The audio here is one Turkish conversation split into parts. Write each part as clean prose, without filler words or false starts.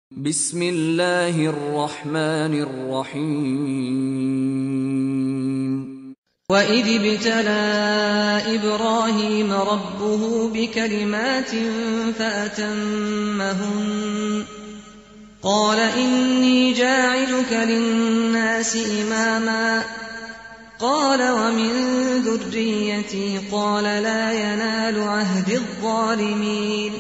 Bismillahirrahmanirrahim. وَإِذِ ابْتَلَىٰ إِبْرَاهِيمَ رَبُّهُ بِكَلِمَاتٍ فَأَتَمَّهُنَّ قَالَ إِنِّي جَاعِلُكَ لِلنَّاسِ إِمَامًا قَالَ وَمِن ذُرِّيَّتِي قَالَ لَا يَنَالُ عَهْدِي الظَّالِمِينَ.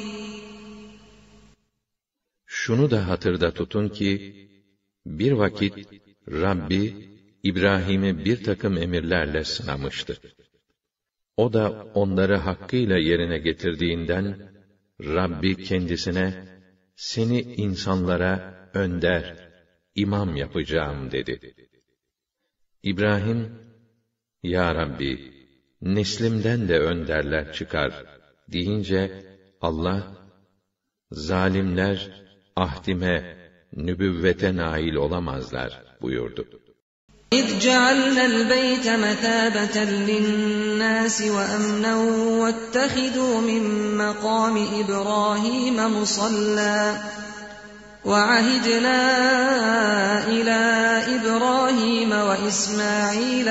Şunu da hatırda tutun ki, bir vakit Rabbi, İbrahim'i bir takım emirlerle sınamıştı. O da onları hakkıyla yerine getirdiğinden, Rabbi kendisine, seni insanlara önder, imam yapacağım dedi. İbrahim, ya Rabbi, neslimden de önderler çıkar deyince, Allah, zalimler ahdime, nübüvvete nail olamazlar buyurdu. إِذْ جَعَلْنَا الْبَيْتَ مَثَابَةً لِلنَّاسِ وَأَمْنًا وَاتَّخِذُوا مِن مَّقَامِ إِبْرَاهِيمَ مُصَلًّى وَعَهِدْنَا إِلَىٰ إِبْرَاهِيمَ وَإِسْمَاعِيلَ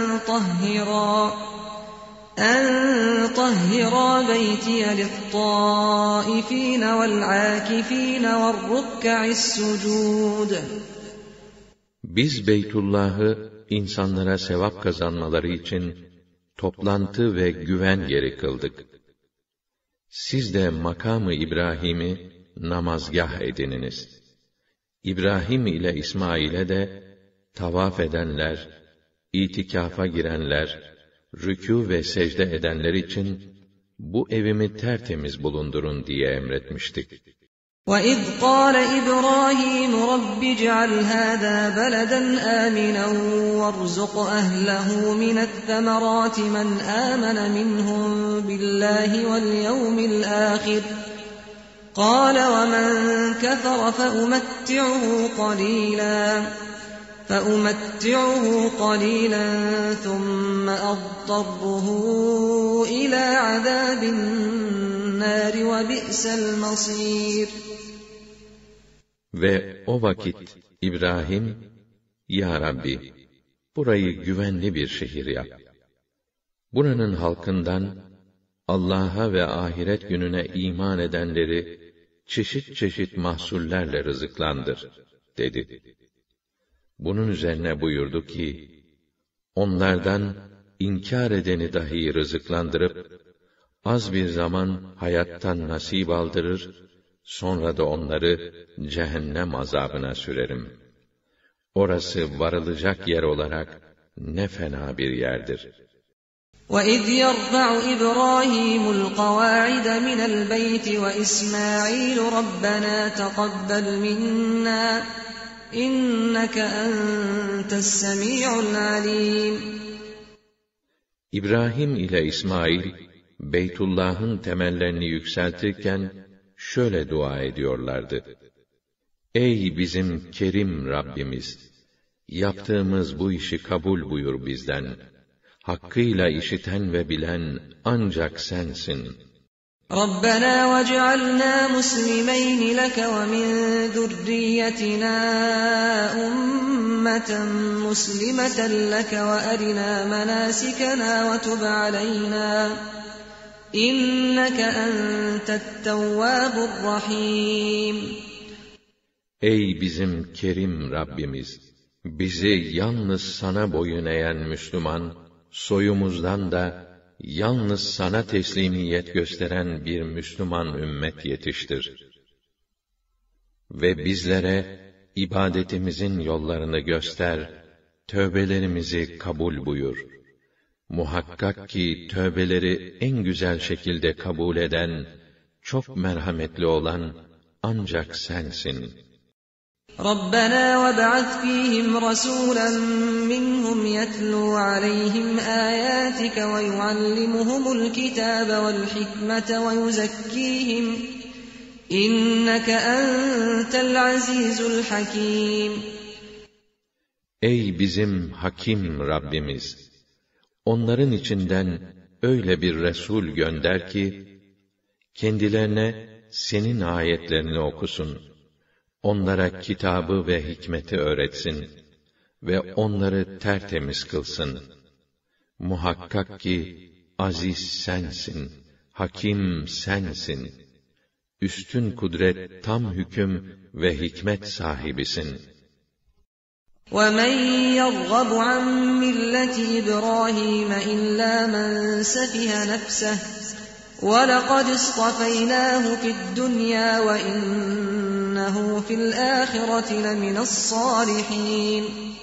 أَن طَهِّرَا بَيْتِيَ لِلطَّائِفِينَ وَالْعَاكِفِينَ وَالرُّكَّعِ السُّجُودِ. Biz Beytullah'ı insanlara sevap kazanmaları için toplantı ve güven yeri kıldık. Siz de makamı İbrahim'i namazgah edininiz. İbrahim ile İsmail'e de tavaf edenler, itikafa girenler, rükû ve secde edenler için bu evimi tertemiz bulundurun diye emretmiştik. وَإِذْ قَالَ إِبْرَاهِيمُ رَبِّ اجْعَلْ هَٰذَا بَلَدًا آمِنًا وَارْزُقْ أَهْلَهُ مِنَ الثَّمَرَاتِ مَنْ آمَنَ مِنْهُم بِاللَّهِ وَالْيَوْمِ الْآخِرِ قَالَ وَمَن كَفَرَ فَأُمَتِّعُهُ قَلِيلًا ثُمَّ أَضْطَرُّهُ إِلَىٰ عَذَابِ النَّارِ وَبِئْسَ الْمَصِيرُ. Ve o vakit İbrahim, ya Rabbi, burayı güvenli bir şehir yap. Buranın halkından Allah'a ve ahiret gününe iman edenleri çeşit çeşit mahsullerle rızıklandır dedi. Bunun üzerine buyurdu ki, onlardan inkar edeni dahi rızıklandırıp, az bir zaman hayattan nasip aldırır, sonra da onları cehennem azabına sürerim. Orası varılacak yer olarak ne fena bir yerdir. وَإِذْ يَرْفَعُ إِبْرَاهِيمُ الْقَوَاعِدَ مِنَ الْبَيْتِ وَإِسْمَاعِيلُ رَبَّنَا تَقَبَّلْ مِنَّا إِنَّكَ أَنْتَ السَّمِيعُ الْعَلِيمُ. İbrahim ile İsmail, Beytullah'ın temellerini yükseltirken, şöyle dua ediyorlardı. Ey bizim kerim Rabbimiz! Yaptığımız bu işi kabul buyur bizden. Hakkıyla işiten ve bilen ancak sensin. رَبَّنَا وَاجْعَلْنَا مُسْلِمَيْنِ لَكَ وَمِن ذُرِّيَّتِنَا أُمَّةً مُّسْلِمَةً لَكَ وَأَرِنَا مَنَاسِكَنَا وَتُبْ عَلَيْنَا إِنَّكَ أَنتَ التَّوَّابُ الرَّحِيمُ. Ey bizim kerim Rabbimiz! Bizi yalnız sana boyun eğen Müslüman, soyumuzdan da yalnız sana teslimiyet gösteren bir Müslüman ümmet yetiştir. Ve bizlere ibadetimizin yollarını göster, tövbelerimizi kabul buyur. Muhakkak ki tövbeleri en güzel şekilde kabul eden, çok merhametli olan ancak sensin. رَبَّنَا وَابْعَثْ فِيهِمْ رَسُولًا مِّنْهُمْ يَتْلُو عَلَيْهِمْ آيَاتِكَ وَيُعَلِّمُهُمُ الْكِتَابَ وَالْحِكْمَةَ وَيُزَكِّيهِمْ إِنَّكَ أَنْتَ الْعَزِيزُ الْحَكِيمُ. Ey bizim hakim Rabbimiz! Onların içinden öyle bir Resul gönder ki, kendilerine senin ayetlerini okusun. onlara kitabı ve hikmeti öğretsin ve onları tertemiz kılsın. Muhakkak ki aziz sensin, hakim sensin. Üstün kudret, tam hüküm ve hikmet sahibisin. وَمَنْ يَرْغَبُ عَنْ مِلَّةِ إِبْرَاهِيمَ إِلَّا مَنْ سَفِهَ نَفْسَهُ وَلَقَدِ اصْطَفَيْنَاهُ فِي الدُّنْيَا وَإِنَّهُ فِي الْآخِرَةِ لَمِنَ الصَّالِحِينَ.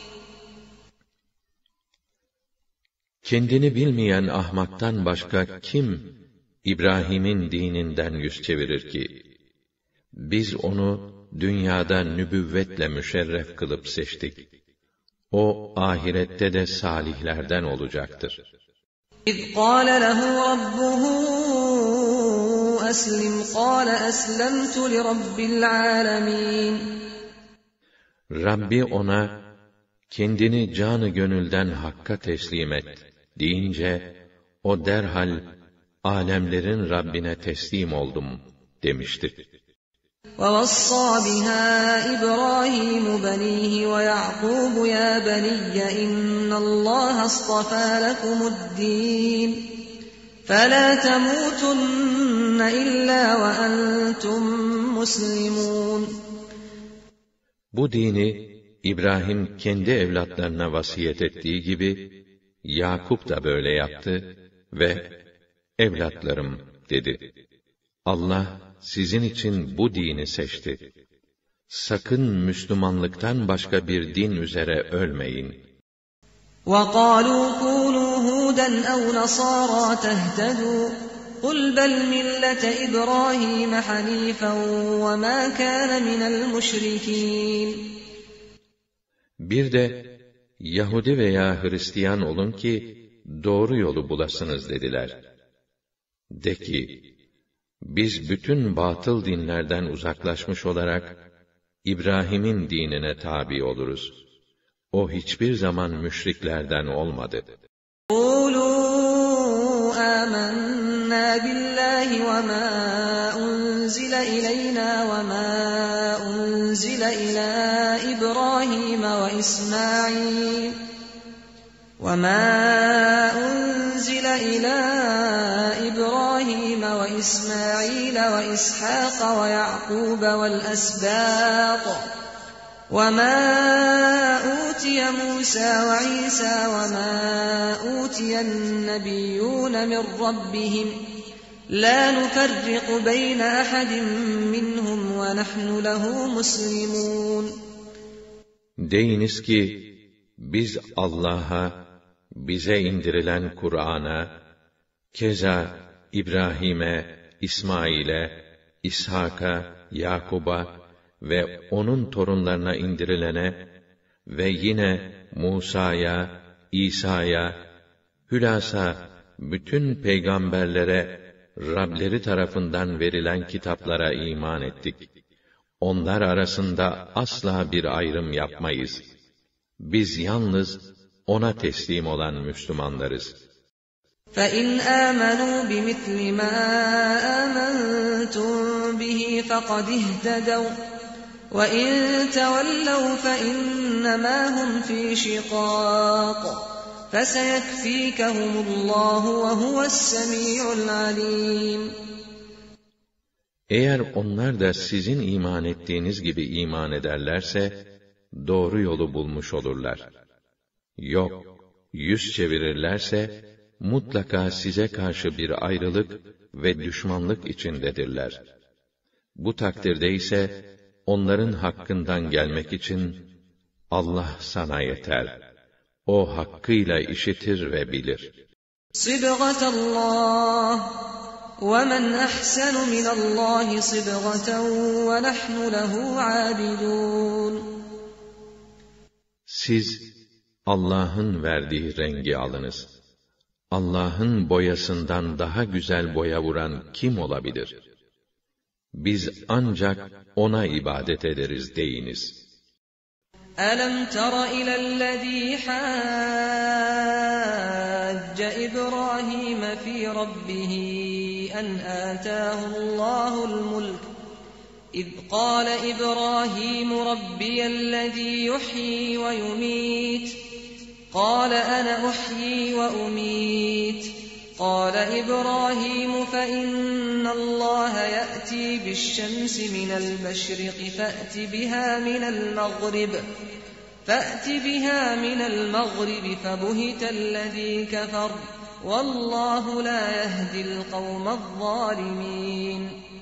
Kendini bilmeyen ahmaktan başka kim İbrahim'in dininden yüz çevirir ki? Biz onu dünyada nübüvvetle müşerref kılıp seçtik. O ahirette de salihlerden olacaktır. إِذْ قَالَ لَهُ رَبُّهُ أَسْلِمْ قَالَ أَسْلَمْتُ لِرَبِّ الْعَالَمِينَ. Rabbi ona, kendini canı gönülden Hakk'a teslim et deyince, o derhal, alemlerin Rabbine teslim oldum demiştir. وَوَصَّى بِهَا إِبْرَاهِيمُ بَنِيهِ وَيَعْقُوبُ يَا بَنِيَّ إِنَّ اللَّهَ اصْطَفَى لَكُمُ الدِّينَ فَلَا تَمُوتُنَّ إِلَّا وَأَنْتُمْ مُسْلِمُونَ. Bu dini İbrahim kendi evlatlarına vasiyet ettiği gibi Yakup da böyle yaptı ve evlatlarım dedi. Allah sizin için bu dini seçti. Sakın Müslümanlıktan başka bir din üzere ölmeyin. وَقَالُوا كُونُوا هُودًا أَوْ نَصَارَىٰ تَهْتَدُوا قُلْ بَلْ مِلَّةَ إِبْرَاهِيمَ حَنِيفًا وَمَا كَانَ مِنَ الْمُشْرِكِينَ. Bir de Yahudi veya Hristiyan olun ki doğru yolu bulasınız dediler. De ki, biz bütün batıl dinlerden uzaklaşmış olarak İbrahim'in dinine tabi oluruz. O hiçbir zaman müşriklerden olmadı. قُولُوا آمَنَّا بِاللَّهِ وَمَا أُنْزِلَ إِلَيْنَا وَمَا أُنْزِلَ إِلَى إِبْرَاهِيمَ وَإِسْمَاعِيلَ وَإِسْحَاقَ وَيَعْقُوبَ وَالْأَسْبَاطِ وَمَا أُوتِيَ مُوسَى وَعِيسَى وَمَا أُوتِيَ النَّبِيُّونَ مِنْ رَبِّهِمْ لَا نُفَرِّقُ بَيْنَ أَحَدٍ مِّنْهُمْ وَنَحْنُ لَهُ مُسْلِمُونَ. Deyiniz ki, biz Allah'a, bize indirilen Kur'an'a, keza İbrahim'e, İsmail'e, İshak'a, Yakub'a ve onun torunlarına indirilene ve yine Musa'ya, İsa'ya, hülasa bütün peygamberlere Rableri tarafından verilen kitaplara iman ettik. Onlar arasında asla bir ayrım yapmayız. Biz yalnız ona teslim olan Müslümanlarız. فَإِنْ آمَنُوا بِمِثْلِ مَا آمَنْتُمْ بِهِ فَقَدِ اهْتَدَوْا وَإِنْ تَوَلَّوْا فَإِنَّمَا هُمْ فِي شِقَاقٍ فَسَيَكْفِيكَهُمُ اللّٰهُ وَهُوَ السَّمِيعُ الْعَلِيمُ. Eğer onlar da sizin iman ettiğiniz gibi iman ederlerse, doğru yolu bulmuş olurlar. Yok, yüz çevirirlerse, mutlaka size karşı bir ayrılık ve düşmanlık içindedirler. Bu takdirde ise, onların hakkından gelmek için, Allah sana yeter. O hakkıyla işitir ve bilir. صِبْغَةَ اللّٰهِ وَمَنْ أَحْسَنُ مِنَ اللّٰهِ صِبْغَةً وَنَحْنُ لَهُ عَابِدُونَ. Siz, Allah'ın verdiği rengi alınız. Allah'ın boyasından daha güzel boya vuran kim olabilir? Biz ancak ona ibadet ederiz deyiniz. أَلَمْ تَرَ إِلَى الَّذ۪ي حَاجَّ إِبْرَاهِيمَ فِي رَبِّهِ أَنْ آتَاهُ اللّٰهُ الْمُلْكَ إذ قال إبراهيم ربي الذي يحيي ويميت قال أنا أحيي وأميت قال إبراهيم فإن الله يأتي بالشمس من المشرق فأت بها من المغرب فبهت الذي كفر والله لا يهدي القوم الظالمين.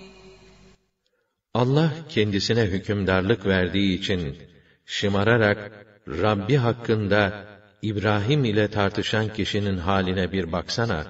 Allah kendisine hükümdarlık verdiği için şımararak Rabbi hakkında İbrahim ile tartışan kişinin haline bir baksana.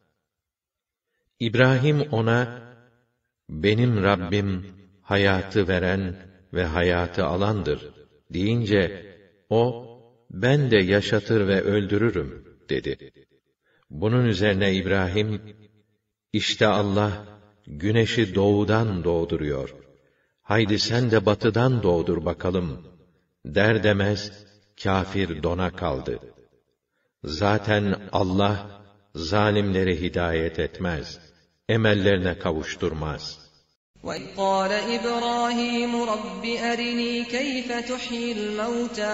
İbrahim ona, benim Rabbim hayatı veren ve hayatı alandır deyince, o, ben de yaşatır ve öldürürüm dedi. Bunun üzerine İbrahim, işte Allah güneşi doğudan doğduruyor. Haydi sen de batıdan doğdur bakalım der demez, kâfir dona kaldı. Zaten Allah zalimleri hidayet etmez, emellerine kavuşturmaz. وَإِذْ قَالَ إِبْرَاهِيمُ رَبِّ أَرِنِي كَيْفَ تُحْيِي الْمَوْتَى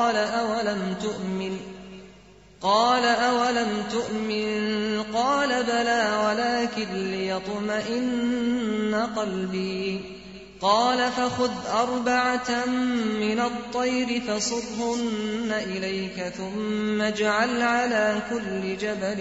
قَالَ أَوَلَمْ تُؤْمِنْ قَالَ بَلَى وَلَكِنْ لِيَطْمَئِنَّ قَلْبِي قَالَ فَخُذْ أَرْبَعَةً مِنَ الطَّيْرِ فَصُرْهُنَّ إِلَيْكَ ثُمَّ اجْعَلْ عَلَى كُلِّ جَبَلٍ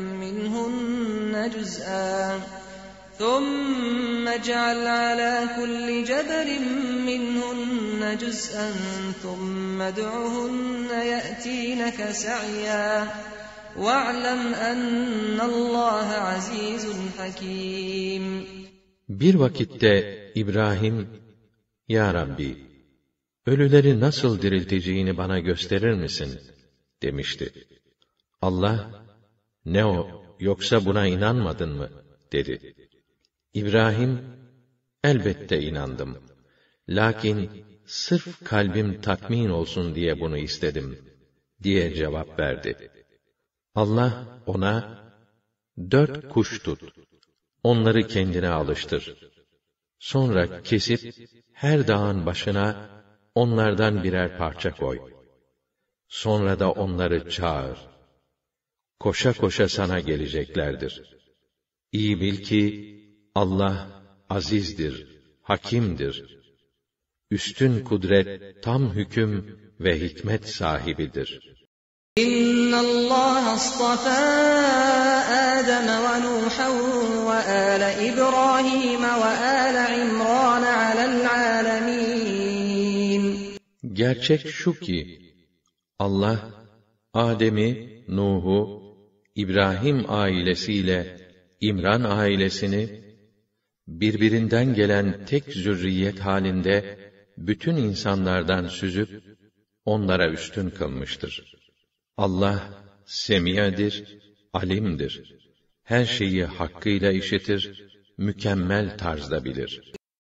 مِّنْهُنَّ جُزْءًا ثُمَّ ادْعُهُنَّ يَأْتِينَكَ سَعْيًا وَاعْلَمْ أَنَّ اللّٰهَ عَزِيزٌ حَكِيمٌ. Bir vakitte İbrahim, Ya Rabbi, ölüleri nasıl dirilteceğini bana gösterir misin? Demişti. Allah, ne o, yoksa buna inanmadın mı? Dedi. İbrahim, elbette inandım. Lakin sırf kalbim tatmin olsun diye bunu istedim, diye cevap verdi. Allah ona, 4 kuş tut, onları kendine alıştır. Sonra kesip, her dağın başına, onlardan birer parça koy. Sonra da onları çağır. Koşa koşa sana geleceklerdir. İyi bil ki, Allah azizdir, hakimdir. Üstün kudret, tam hüküm ve hikmet sahibidir. İnna Allah astafa Adem ve Nuhan ve ale İbrahim ve ale İmran alel alemin. Gerçek şu ki, Allah, Adem'i, Nuh'u, İbrahim ailesiyle İmran ailesini, birbirinden gelen tek zürriyet halinde, bütün insanlardan süzüp, onlara üstün kılmıştır. Allah, semi'dir, alimdir. Her şeyi hakkıyla işitir, mükemmel tarzda bilir.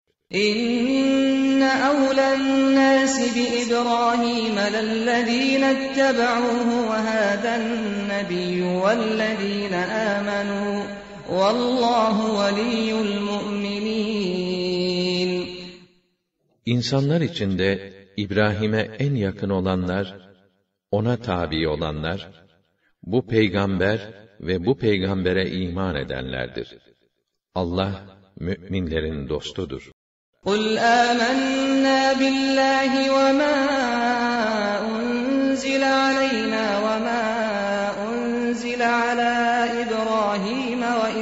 İnne evlen nâsi bi İbrahim lellezîne etteba'ûhu ve hâden nebiyyü vellezîne âmenû vallâhu veliyyul mu'minîn. İnsanlar içinde İbrahim'e en yakın olanlar, ona tabi olanlar, bu peygamber ve bu peygambere iman edenlerdir. Allah, müminlerin dostudur. قُلْ آمَنَّا بِاللّٰهِ وَمَا أُنْزِلَ عَلَيْنَا وَمَا أُنْزِلَ عَلَى إِبْرَاهِيمَ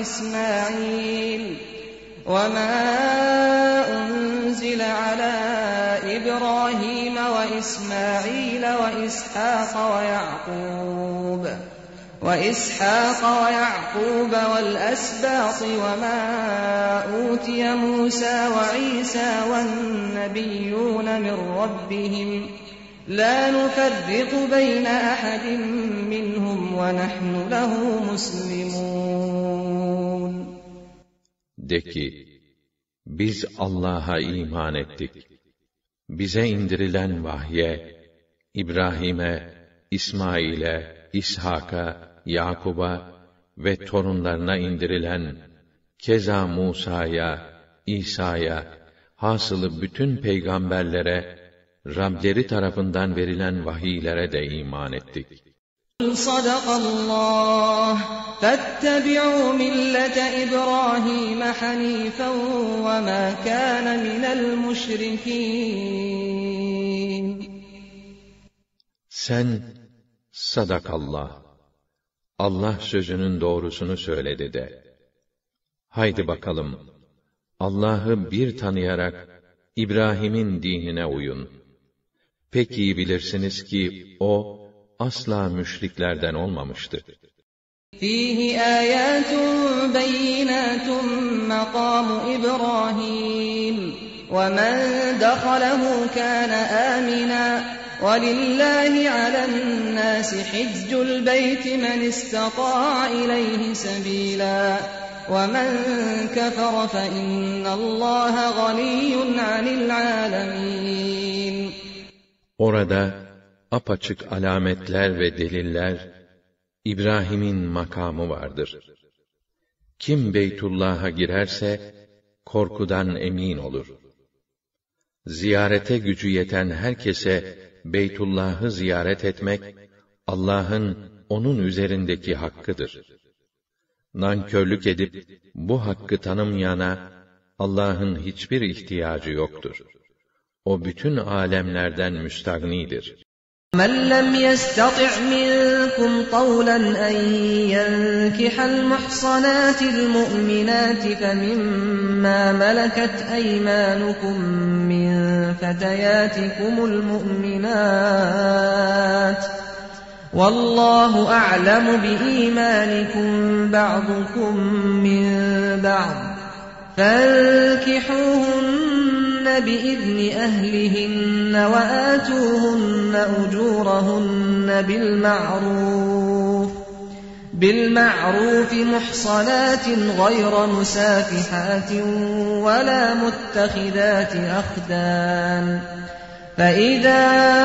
وَإِسْمَاعِيلَ وَإِسْحَاقَ وَيَعْقُوبَ وَالْأَسْبَاطِ وَمَا أُوتِيَ مُوسَى وَعِيسَى وَالنَّبِيُّونَ مِنْ رَبِّهِمْ لَا نُفَرِّقُ بَيْنَ أَحَدٍ مِّنْهُمْ وَنَحْنُ لَهُ مُسْلِمُونَ. De ki, biz Allah'a iman ettik. Bize indirilen vahye, İbrahim'e, İsmail'e, İshak'a, Yakub'a ve torunlarına indirilen, keza Musa'ya, İsa'ya, hasılı bütün peygamberlere, Rableri tarafından verilen vahiylere de iman ettik. Sadakallah, fettebi'u millete İbrahim hanifen ve ma kana minel müşrikîn. Sen, sadakallah, Allah sözünün doğrusunu söyledi de. Haydi bakalım, Allah'ı bir tanıyarak İbrahim'in dinine uyun. Pek iyi bilirsiniz ki o asla müşriklerden olmamıştı. Fihi ayatun beyinatun makamu İbrahim ve men dehalehu kana amina ve lillahi alen nasi hiccul beyti men istata'a ileyhi sebila ve men kefere fe innallaha ganiyyun anil alemin. Orada apaçık alametler ve deliller, İbrahim'in makamı vardır. Kim Beytullah'a girerse, korkudan emin olur. Ziyarete gücü yeten herkese, Beytullah'ı ziyaret etmek, Allah'ın onun üzerindeki hakkıdır. Nankörlük edip, bu hakkı tanımayana, Allah'ın hiçbir ihtiyacı yoktur. O bütün alemlerden müstagnidir. مَنْ لَمْ يَسْتَطِعْ مِنْكُمْ طَوْلًا أَنْ يَنْكِحَ الْمُحْصَنَاتِ الْمُؤْمِنَاتِ فَمِمَّا مَلَكَتْ أَيْمَانُكُمْ مِنْ فَتَيَاتِكُمُ الْمُؤْمِنَاتِ وَاللَّهُ أَعْلَمُ بِإِيمَانِكُمْ بَعْضُكُمْ مِنْ بَعْضٍ فَانكِحُوهُنَّ بِإِذْنِ أَهْلِهِنَّ وَآتُوهُنَّ أُجُورَهُنَّ بِالْمَعْرُوفِ مُحْصَنَاتٍ غَيْرَ مُسَافِحَاتٍ وَلَا مُتَّخِذَاتِ أَخْدَانٍ فَإِذَا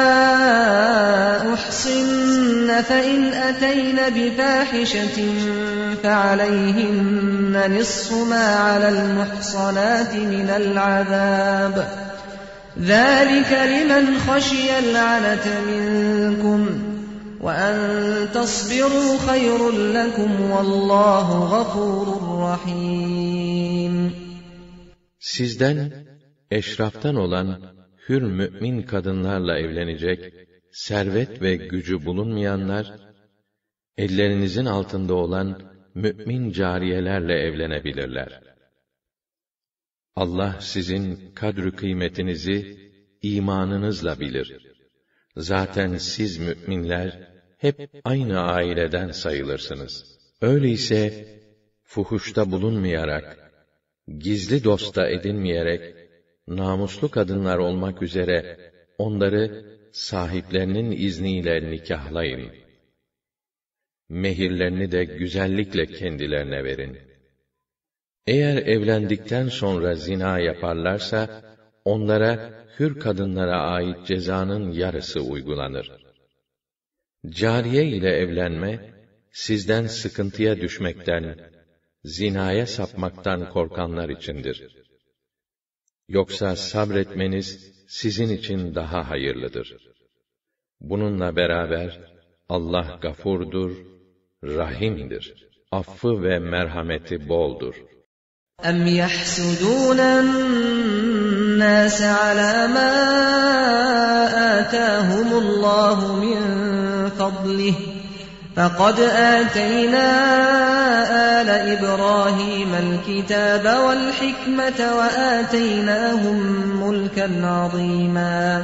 أُحْصِنَّ فَإِنْ أَتَيْنَ بِفَاحِشَةٍ فَعَلَيْهِنَّ نِصْفُ مَا عَلَى الْمُحْصَنَاتِ مِنَ الْعَذَابِ ذَلِكَ لِمَنْ خَشِيَ الْعَنَتَ مِنْكُمْ وَأَنْ تَصْبِرُوا خَيْرٌ لَكُمْ وَاللّٰهُ غَفُورٌ رَحِيمٌ. Sizden eşraftan olan hür mümin kadınlarla evlenecek, servet ve gücü bulunmayanlar, ellerinizin altında olan mümin cariyelerle evlenebilirler. Allah sizin kadr-ı kıymetinizi imanınızla bilir. Zaten siz müminler hep aynı aileden sayılırsınız. Öyleyse fuhuşta bulunmayarak, gizli dosta edinmeyerek, namuslu kadınlar olmak üzere onları sahiplerinin izniyle nikahlayın. Mehirlerini de güzellikle kendilerine verin. Eğer evlendikten sonra zina yaparlarsa, onlara hür kadınlara ait cezanın yarısı uygulanır. Cariye ile evlenme, sizden sıkıntıya düşmekten, zinaya sapmaktan korkanlar içindir. Yoksa sabretmeniz sizin için daha hayırlıdır. Bununla beraber Allah gafurdur, rahimdir. Affı ve merhameti boldur. اَمْ يَحْسُدُونَ النَّاسَ عَلَى مَا آتَاهُمُ اللّٰهُ مِنْ فَضْلِهِ فَقَدْ آتَيْنَا آلَ إِبْرَاهِيمَ الْكِتَابَ وَالْحِكْمَةَ وَآتَيْنَاهُمْ مُلْكًا عَظِيمًا.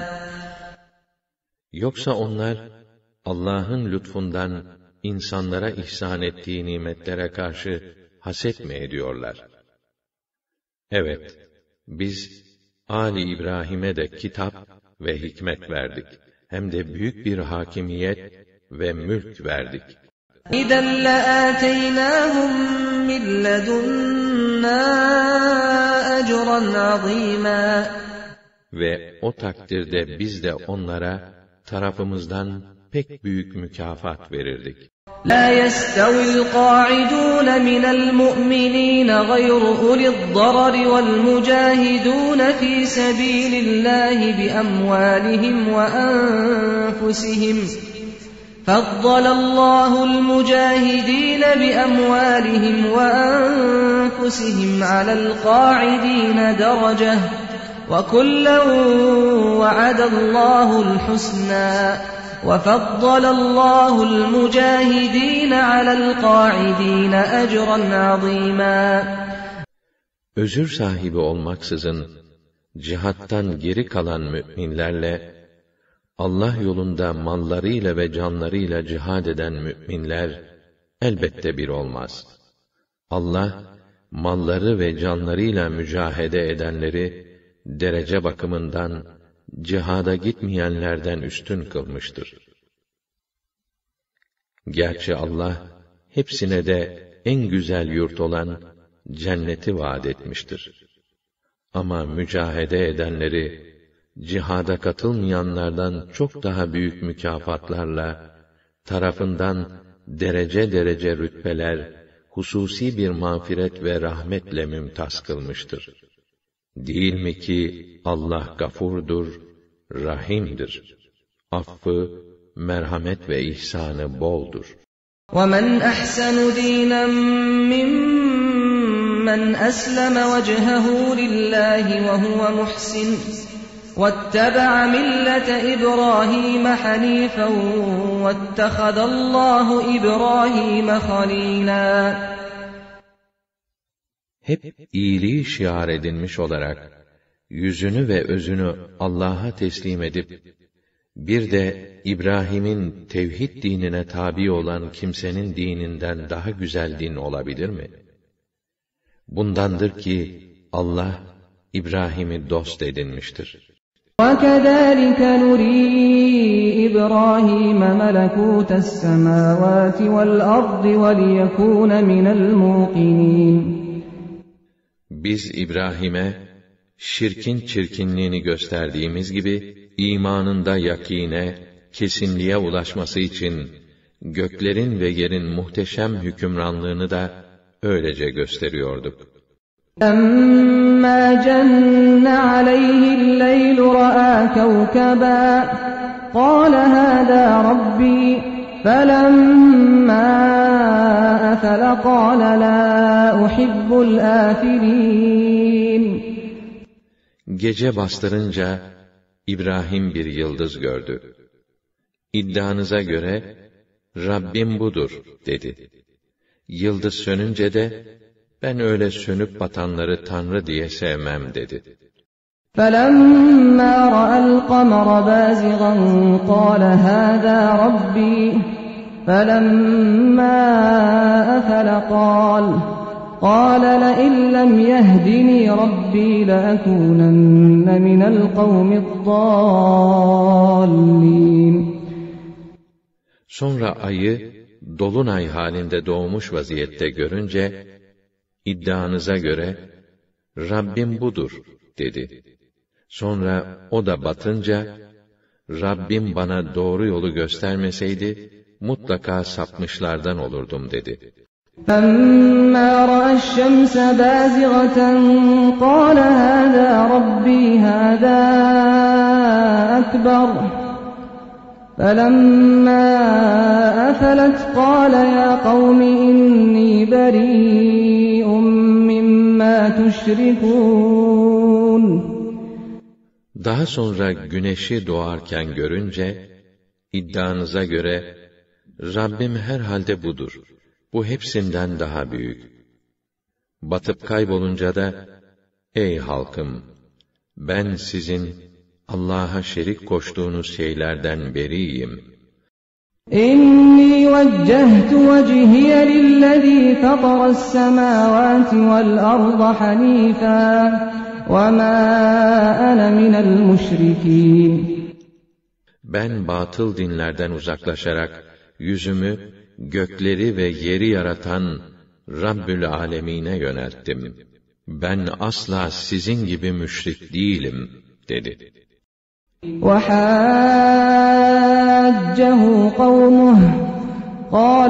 Yoksa onlar, Allah'ın lütfundan insanlara ihsan ettiği nimetlere karşı haset mi ediyorlar? Evet, biz Ali İbrahim'e de kitap ve hikmet verdik. Hem de büyük bir hakimiyet ve mülk verdik. إِذًا لَآتَيْنَاهُمْ مِنْ لَدُنَّا أَجْرًا عَظِيمًا. Ve o takdirde biz de onlara tarafımızdan pek büyük mükafat verirdik. لا يستوي القاعدون من المؤمنين غير أولي الضرر والمجاهدون في سبيل الله بأموالهم وأنفسهم فضل الله المجاهدين بأموالهم وأنفسهم على القاعدين درجة وكلا وعد الله الحسنى وَفَضَّلَ اللّٰهُ الْمُجَاهِد۪ينَ عَلَى الْقَاعِد۪ينَ اَجْرًا عَظ۪يمًا. Özür sahibi olmaksızın, cihattan geri kalan mü'minlerle, Allah yolunda mallarıyla ve canlarıyla cihad eden mü'minler, elbette bir olmaz. Allah, malları ve canlarıyla mücahede edenleri, derece bakımından, cihada gitmeyenlerden üstün kılmıştır. Gerçi Allah, hepsine de en güzel yurt olan cenneti vaat etmiştir. Ama mücahede edenleri, cihada katılmayanlardan çok daha büyük mükafatlarla, tarafından derece derece rütbeler, hususi bir mağfiret ve rahmetle mümtaz kılmıştır. Değil mi ki Allah gafurdur, rahimdir. Affı, merhamet ve ihsanı boldur. وَمَنْ أَحْسَنُ دِينًا مِّمَّنْ أَسْلَمَ وَجْهَهُ لِلَّهِ وَهُوَ مُحْسِنٌ وَاتَّبَعَ مِلَّةَ إِبْرَاهِيمَ حَنِيفًا وَاتَّخَذَ اللّٰهُ إِبْرَاهِيمَ خَلِيلًا. Hep iyiliği şiar edinmiş olarak, yüzünü ve özünü Allah'a teslim edip, bir de İbrahim'in tevhid dinine tabi olan kimsenin dininden daha güzel din olabilir mi? Bundandır ki, Allah, İbrahim'i dost edinmiştir. وَكَذَٰلِكَ نُرِي إِبْرَاهِيمَ مَلَكُوتَ السَّمَاوَاتِ وَالْأَرْضِ وَلِيَكُونَ مِنَ الْمُوقِنِينَ. Biz İbrahim'e, şirkin çirkinliğini gösterdiğimiz gibi, imanında yakîne, kesinliğe ulaşması için, göklerin ve yerin muhteşem hükümranlığını da öylece gösteriyorduk. لَمَّا جَنَّ عَلَيْهِ اللَّيْلُ رَأَى كَوْكَبًا قَالَ هَذَا رَبِّي فَلَمَّا أَفَلَ قَالَ لَا أُحِبُّ الْآفِلِينَ. Gece bastırınca İbrahim bir yıldız gördü. İddianıza göre Rabbim budur dedi. Yıldız sönünce de ben öyle sönüp batanları Tanrı diye sevmem dedi. فَلَمَّا رَأَى الْقَمَرَ بَازِغًا قَالَ هَذَا رَبِّي فَلَمَّا أَفَلَ قَالَ لَئِنْ لَمْ يَهْدِنِي رَبِّي لَأَكُونَنَّ مِنَ الْقَوْمِ الضَّالِّينَ. Sonra ayı dolunay halinde doğmuş vaziyette görünce, iddianıza göre Rabbim budur dedi. Sonra o da batınca, Rabbim bana doğru yolu göstermeseydi, mutlaka sapmışlardan olurdum dedi. فَلَمَّا رَأَى الشَّمْسَ بَازِغَةً قَالَ هَذَا رَبِّي هَذَا أَكْبَرُ فَلَمَّا أَفَلَتْ قَالَ يَا قَوْمِ إِنِّي بَرِيءٌ مِّمَّا تُشْرِكُونَ. Daha sonra güneşi doğarken görünce, iddianıza göre, Rabbim herhalde budur. Bu hepsinden daha büyük. Batıp kaybolunca da, ey halkım! Ben sizin Allah'a şerik koştuğunuz şeylerden beriyim. İnni vecehtu vecihiye lillezî fataras-semâvâti vel-arda hanîfâ ve mâ ene minel müşrikîn. Ben batıl dinlerden uzaklaşarak yüzümü gökleri ve yeri yaratan Rabbül Âlemîn'e yönelttim. Ben asla sizin gibi müşrik değilim dedi. وَحَاجَّهُ قَوْمُهُ قال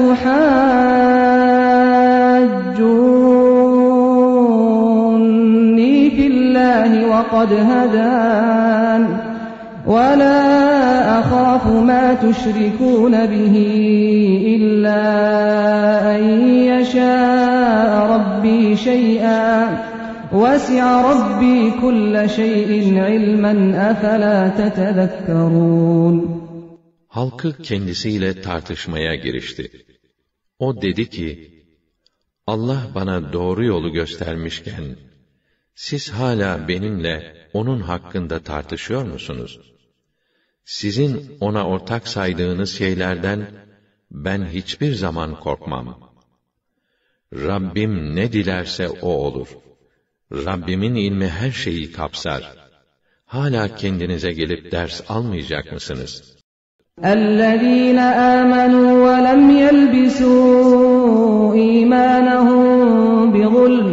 أتحاجوني في الله وقد هدان ولا أخاف ما تشركون به إلا أن يشاء ربي شيئا وسع ربي كل شيء علما أفلا تتذكرون. Halkı kendisiyle tartışmaya girişti. O dedi ki, Allah bana doğru yolu göstermişken, siz hala benimle onun hakkında tartışıyor musunuz? Sizin ona ortak saydığınız şeylerden ben hiçbir zaman korkmam. Rabbim ne dilerse o olur. Rabbimin ilmi her şeyi kapsar. Hala kendinize gelip ders almayacak mısınız? اَلَّذ۪ينَ آمَنُوا وَلَمْ يَلْبِسُوا اِيمَانَهُمْ بِظُلْمٍ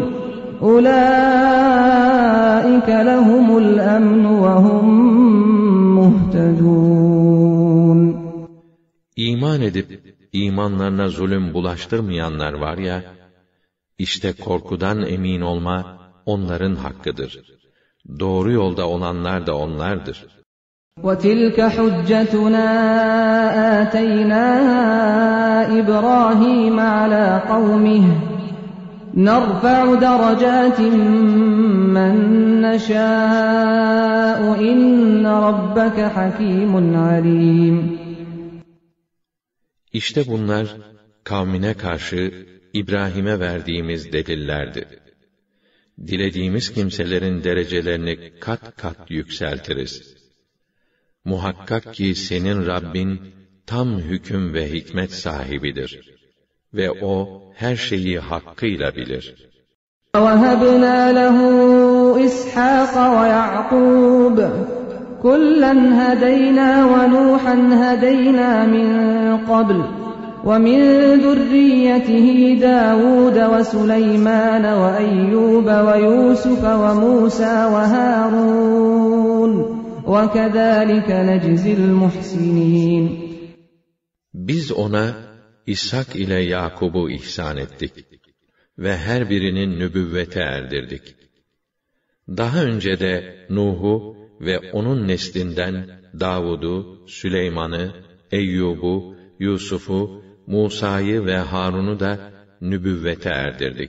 اُولَٰئِكَ لَهُمُ الْأَمْنُ وَهُمْ مُهْتَدُونَ. İman edip imanlarına zulüm bulaştırmayanlar var ya, işte korkudan emin olma onların hakkıdır. Doğru yolda olanlar da onlardır. وَتِلْكَ حُجَّتُنَا آتَيْنَاهَا إِبْرَاهِيمَ عَلَى قَوْمِهِ نَرْفَعُ دَرَجَاتٍ مَّن نَّشَاءُ إِنَّ رَبَّكَ حَكِيمٌ عَلِيمٌ. İşte bunlar kavmine karşı İbrahim'e verdiğimiz delillerdi. Dilediğimiz kimselerin derecelerini kat kat yükseltiriz. Muhakkak ki senin Rabbin tam hüküm ve hikmet sahibidir. Ve o her şeyi hakkıyla bilir. وَوَهَبْنَا لَهُ إِسْحَاقَ وَيَعْقُوبَ كُلًّا هَدَيْنَا وَنُوحًا هَدَيْنَا مِن قَبْلُ وَمِن ذُرِّيَّتِهِ دَاوُودَ وَسُلَيْمَانَ وَأَيُّوبَ وَيُوسُفَ وَمُوسَى وَهَارُونَ وَكَذَٰلِكَ نَجْزِي الْمُحْسِنِينَ. Biz ona İshak ile Yakub'u ihsan ettik ve her birinin nübüvvete erdirdik. Daha önce de Nuh'u ve onun neslinden Davud'u, Süleyman'ı, Eyyub'u, Yusuf'u, Musa'yı ve Harun'u da nübüvvete erdirdik.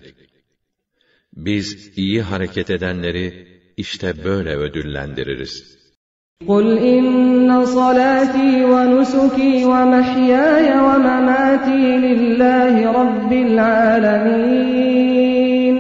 Biz iyi hareket edenleri işte böyle ödüllendiririz. قُلْ إِنَّ صَلَاتِي وَنُسُكِي وَمَحْيَايَ وَمَمَاتِي لِلَّهِ رَبِّ الْعَالَمِينَ.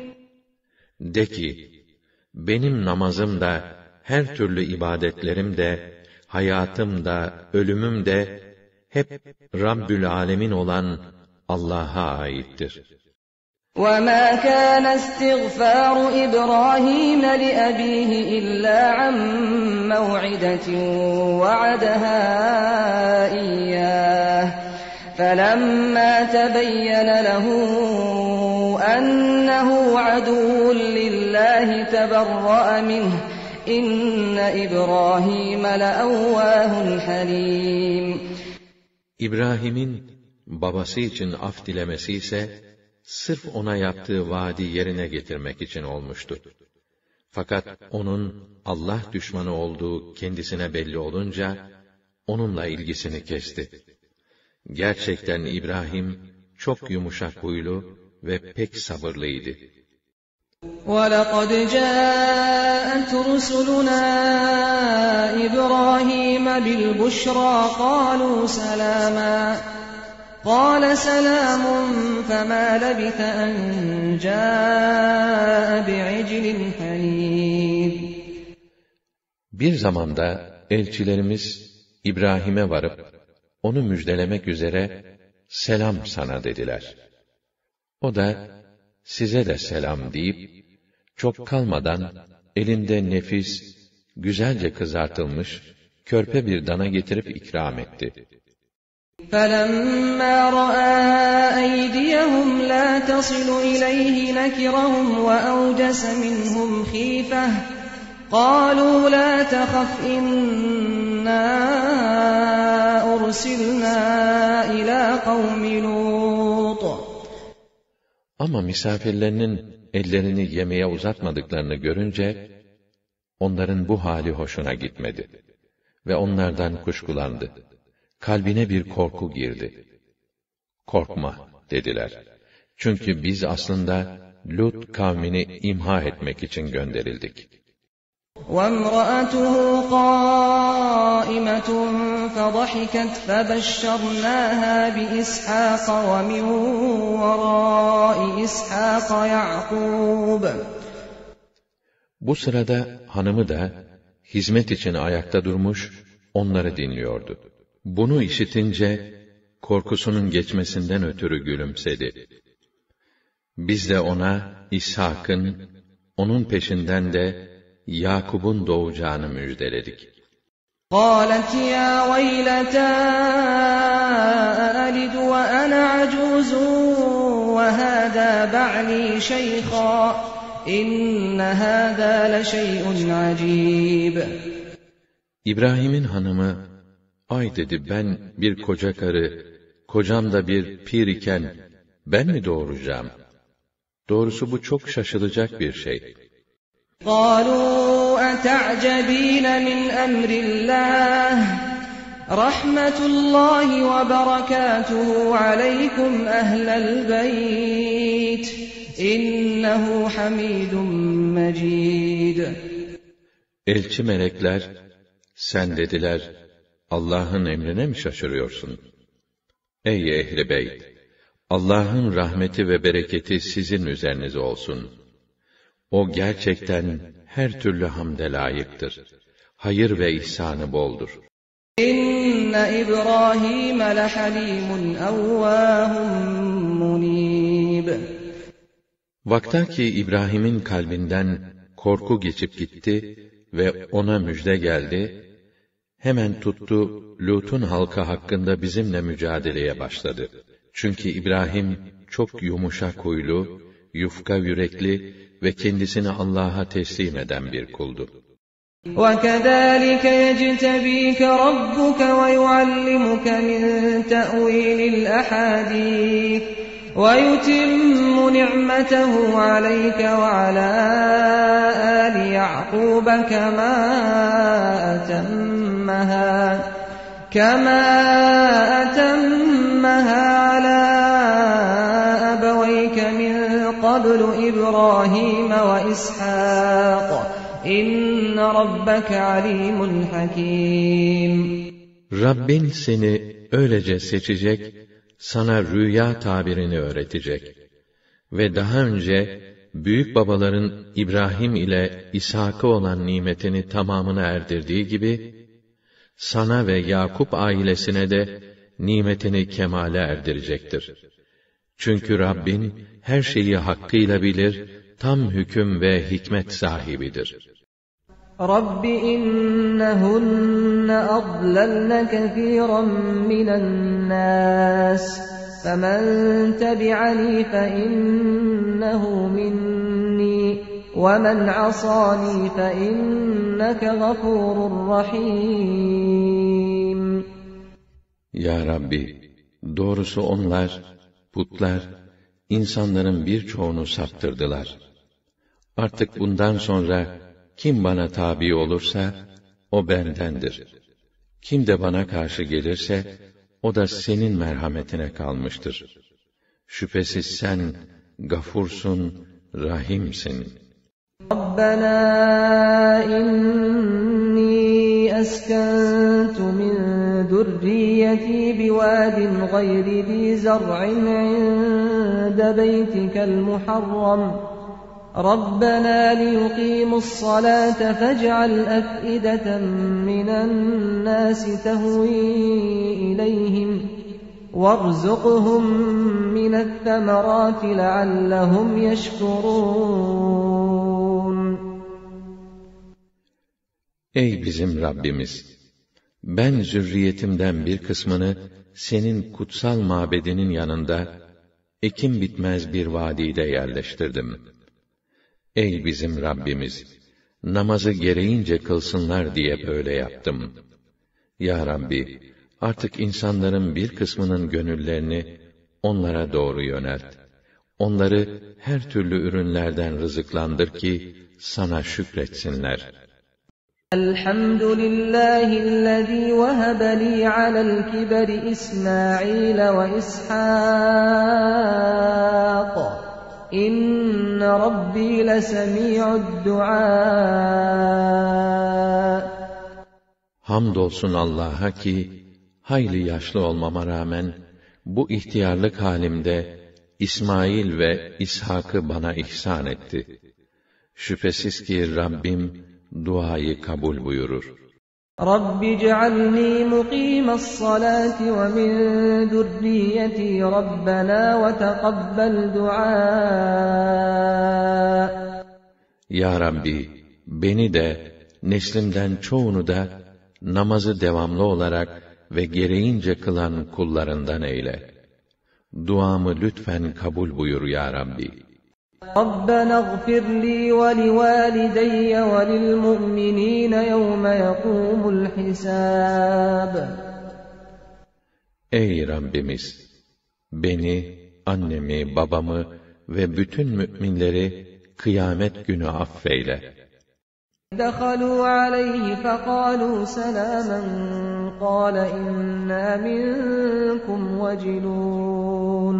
De ki, benim namazım da, her türlü ibadetlerim de, hayatım da, ölümüm de, hep Rabbül Alemin olan Allah'a aittir. وَمَا كَانَ اسْتِغْفَارُ إِبْرَاهِيمَ لِأَبِيهِ إِلَّا عَن مَّوْعِدَةٍ وَعَدَهَا إِيَّاهُ فَلَمَّا تَبَيَّنَ لَهُ أَنَّهُ عَدُوٌّ لِّلَّهِ تَبَرَّأَ مِنْهُ إِنَّ إِبْرَاهِيمَ لَأَوَّاهٌ حَلِيمٌ. İbrahim'in babası için af dilemesi ise sırf ona yaptığı vaadi yerine getirmek için olmuştu. Fakat onun Allah düşmanı olduğu kendisine belli olunca onunla ilgisini kesti. Gerçekten İbrahim çok yumuşak huylu ve pek sabırlıydı. وَلَقَدْ جَاءَتْ رُسُلُنَا إِبْرَاهِيمَ بِالْبُشْرَى قَالُوا سَلَامًا قَالَ سَلَامٌ فَمَا لَبِثَ أَن جَاءَ بِعِجْلٍ حَنِيذٍ. Bir zamanda elçilerimiz İbrahim'e varıp onu müjdelemek üzere selam sana dediler. O da size de selam deyip çok kalmadan elinde nefis, güzelce kızartılmış körpe bir dana getirip ikram etti. فَلَمَّا رَأَىٰ أَيْدِيَهُمْ لَا تَصِلُ إِلَيْهِ نَكِرَهُمْ وَأَوْجَسَ مِنْهُمْ خِيفَةً قَالُوا لَا تَخَفْ إِنَّا أُرْسِلْنَا إِلَى قَوْمِ لُوطٍ. Ama misafirlerinin ellerini yemeğe uzatmadıklarını görünce, onların bu hali hoşuna gitmedi. Ve onlardan kuşkulandı. Kalbine bir korku girdi. Korkma dediler. Çünkü biz aslında Lut kavmini imha etmek için gönderildik. وَامْرَأَتُهُ قَائِمَةٌ فَضَحِكَتْ فَبَشَّرْنَاهَا بِإِسْحَاقَ وَمِنْ وَرَاءِ إِسْحَاقَ يَعْقُوبَ. Bu sırada hanımı da hizmet için ayakta durmuş, onları dinliyordu. Bunu işitince korkusunun geçmesinden ötürü gülümsedi. Biz de ona İshak'ın, onun peşinden de Yakub'un doğacağını müjdeledik. قَالَتْ يَا وَيْلَتَا أَأَلِدُ وَأَنَا عَجُوزٌ وَهَذَا بَعْلِي شَيْخًا إِنَّ هَذَا لَشَيْءٌ عَجِيبٌ. İbrahim'in hanımı, ay dedi, ben bir koca karı, kocam da bir pir iken ben mi doğuracağım? Doğrusu bu çok şaşılacak bir şey. قَالُوا أَتَعْجَبِينَ مِنْ أَمْرِ اللّٰهِ رَحْمَةُ اللّٰهِ وَبَرَكَاتُهُ عَلَيْكُمْ أَهْلَ الْبَيْتِ إِنَّهُ حَمِيدٌ مَجِيدٌ. Elçi melekler, sen dediler, Allah'ın emrine mi şaşırıyorsun? Ey ehli beyt! Allah'ın rahmeti ve bereketi sizin üzerinize olsun. O gerçekten her türlü hamde layıktır. Hayır ve ihsanı boldur. İnne İbrahim lehalimun evvâhum munîb. Vaktaki İbrahim'in kalbinden korku geçip gitti ve ona müjde geldi, hemen tuttu, Lut'un halkı hakkında bizimle mücadeleye başladı. Çünkü İbrahim çok yumuşak huylu, yufka yürekli ve kendisini Allah'a teslim eden bir kuldu. وَكَذَٰلِكَ يَجْتَبِيكَ رَبُّكَ وَيُعَلِّمُكَ مِنْ تَأْوِيلِ الْأَحَادِيثِ وَيُتِمُّ نِعْمَتَهُ عَلَيْكَ وَعَلَىٰ آلِ يَعْقُوبَ كَمَا أَتَمَّهَا عَلَىٰ أَبَوَيْكَ مِنْ قَبْلُ إِبْرَاهِيمَ وَإِسْحَاقَ إِنَّ رَبَّكَ عَلِيمٌ حَكِيمٌ. Rabbin seni öylece seçecek, sana rüya tabirini öğretecek ve daha önce büyük babaların İbrahim ile İshak'a olan nimetini tamamına erdirdiği gibi, sana ve Yakup ailesine de nimetini kemale erdirecektir. Çünkü Rabbin her şeyi hakkıyla bilir, tam hüküm ve hikmet sahibidir. رَبِّ إِنَّهُنَّ أَضْلَلْنَ كَثِيرًا مِنَ النَّاسِ فَمَنْ تَبِعَنِي فَإِنَّهُ مِنِّي وَمَنْ عَصَانِي فَإِنَّكَ غَفُورٌ رَحِيمٌ. Ya Rabbi, doğrusu onlar, putlar, insanların birçoğunu saptırdılar. Artık bundan sonra kim bana tabi olursa, o bendendir. Kim de bana karşı gelirse, o da senin merhametine kalmıştır. Şüphesiz sen, gafursun, rahimsin. Rabbena inni eskentu min zurriyeti biwadin gayri zi zar'in inde beytikel muharram. رَبَّنَا لِيُقِيمُوا الصَّلَاةَ فَاجْعَلْ أَفْئِدَةً مِّنَ النَّاسِ تَهْوِي إِلَيْهِمْ وَارْزُقْهُم مِّنَ الثَّمَرَاتِ لَعَلَّهُمْ يَشْكُرُونَ. Ey bizim Rabbimiz! Ben zürriyetimden bir kısmını senin kutsal mabedinin yanında ekim bitmez bir vadide yerleştirdim. Ey bizim Rabbimiz! namazı gereğince kılsınlar diye böyle yaptım. Ya Rabbi, artık insanların bir kısmının gönüllerini onlara doğru yönelt. Onları her türlü ürünlerden rızıklandır ki sana şükretsinler. Elhamdülillahillezî vehebe lî alel kiberi İsmaîl ve İshâk. İnne Rabbi lesemî'ud duâ. Hamdolsun Allah'a ki, hayli yaşlı olmama rağmen, bu ihtiyarlık halimde, İsmail ve İshak'ı bana ihsan etti. Şüphesiz ki Rabbim, duayı kabul buyurur. Rabbi cealni muqimas salati ve min zürriyeti Rabbena ve teqabbel du'a. Ya Rabbi, beni de, neslimden çoğunu da, namazı devamlı olarak ve gereğince kılan kullarından eyle. Duamı lütfen kabul buyur ya Rabbi. Rabbena gfir li ve li valideyye ve lil mu'minine yevme yekumul hisab. Ey Rabbimiz! Beni, annemi, babamı ve bütün müminleri kıyamet günü affeyle. دخلوا عليه فقالوا سلاما قال إنا منكم وجلون.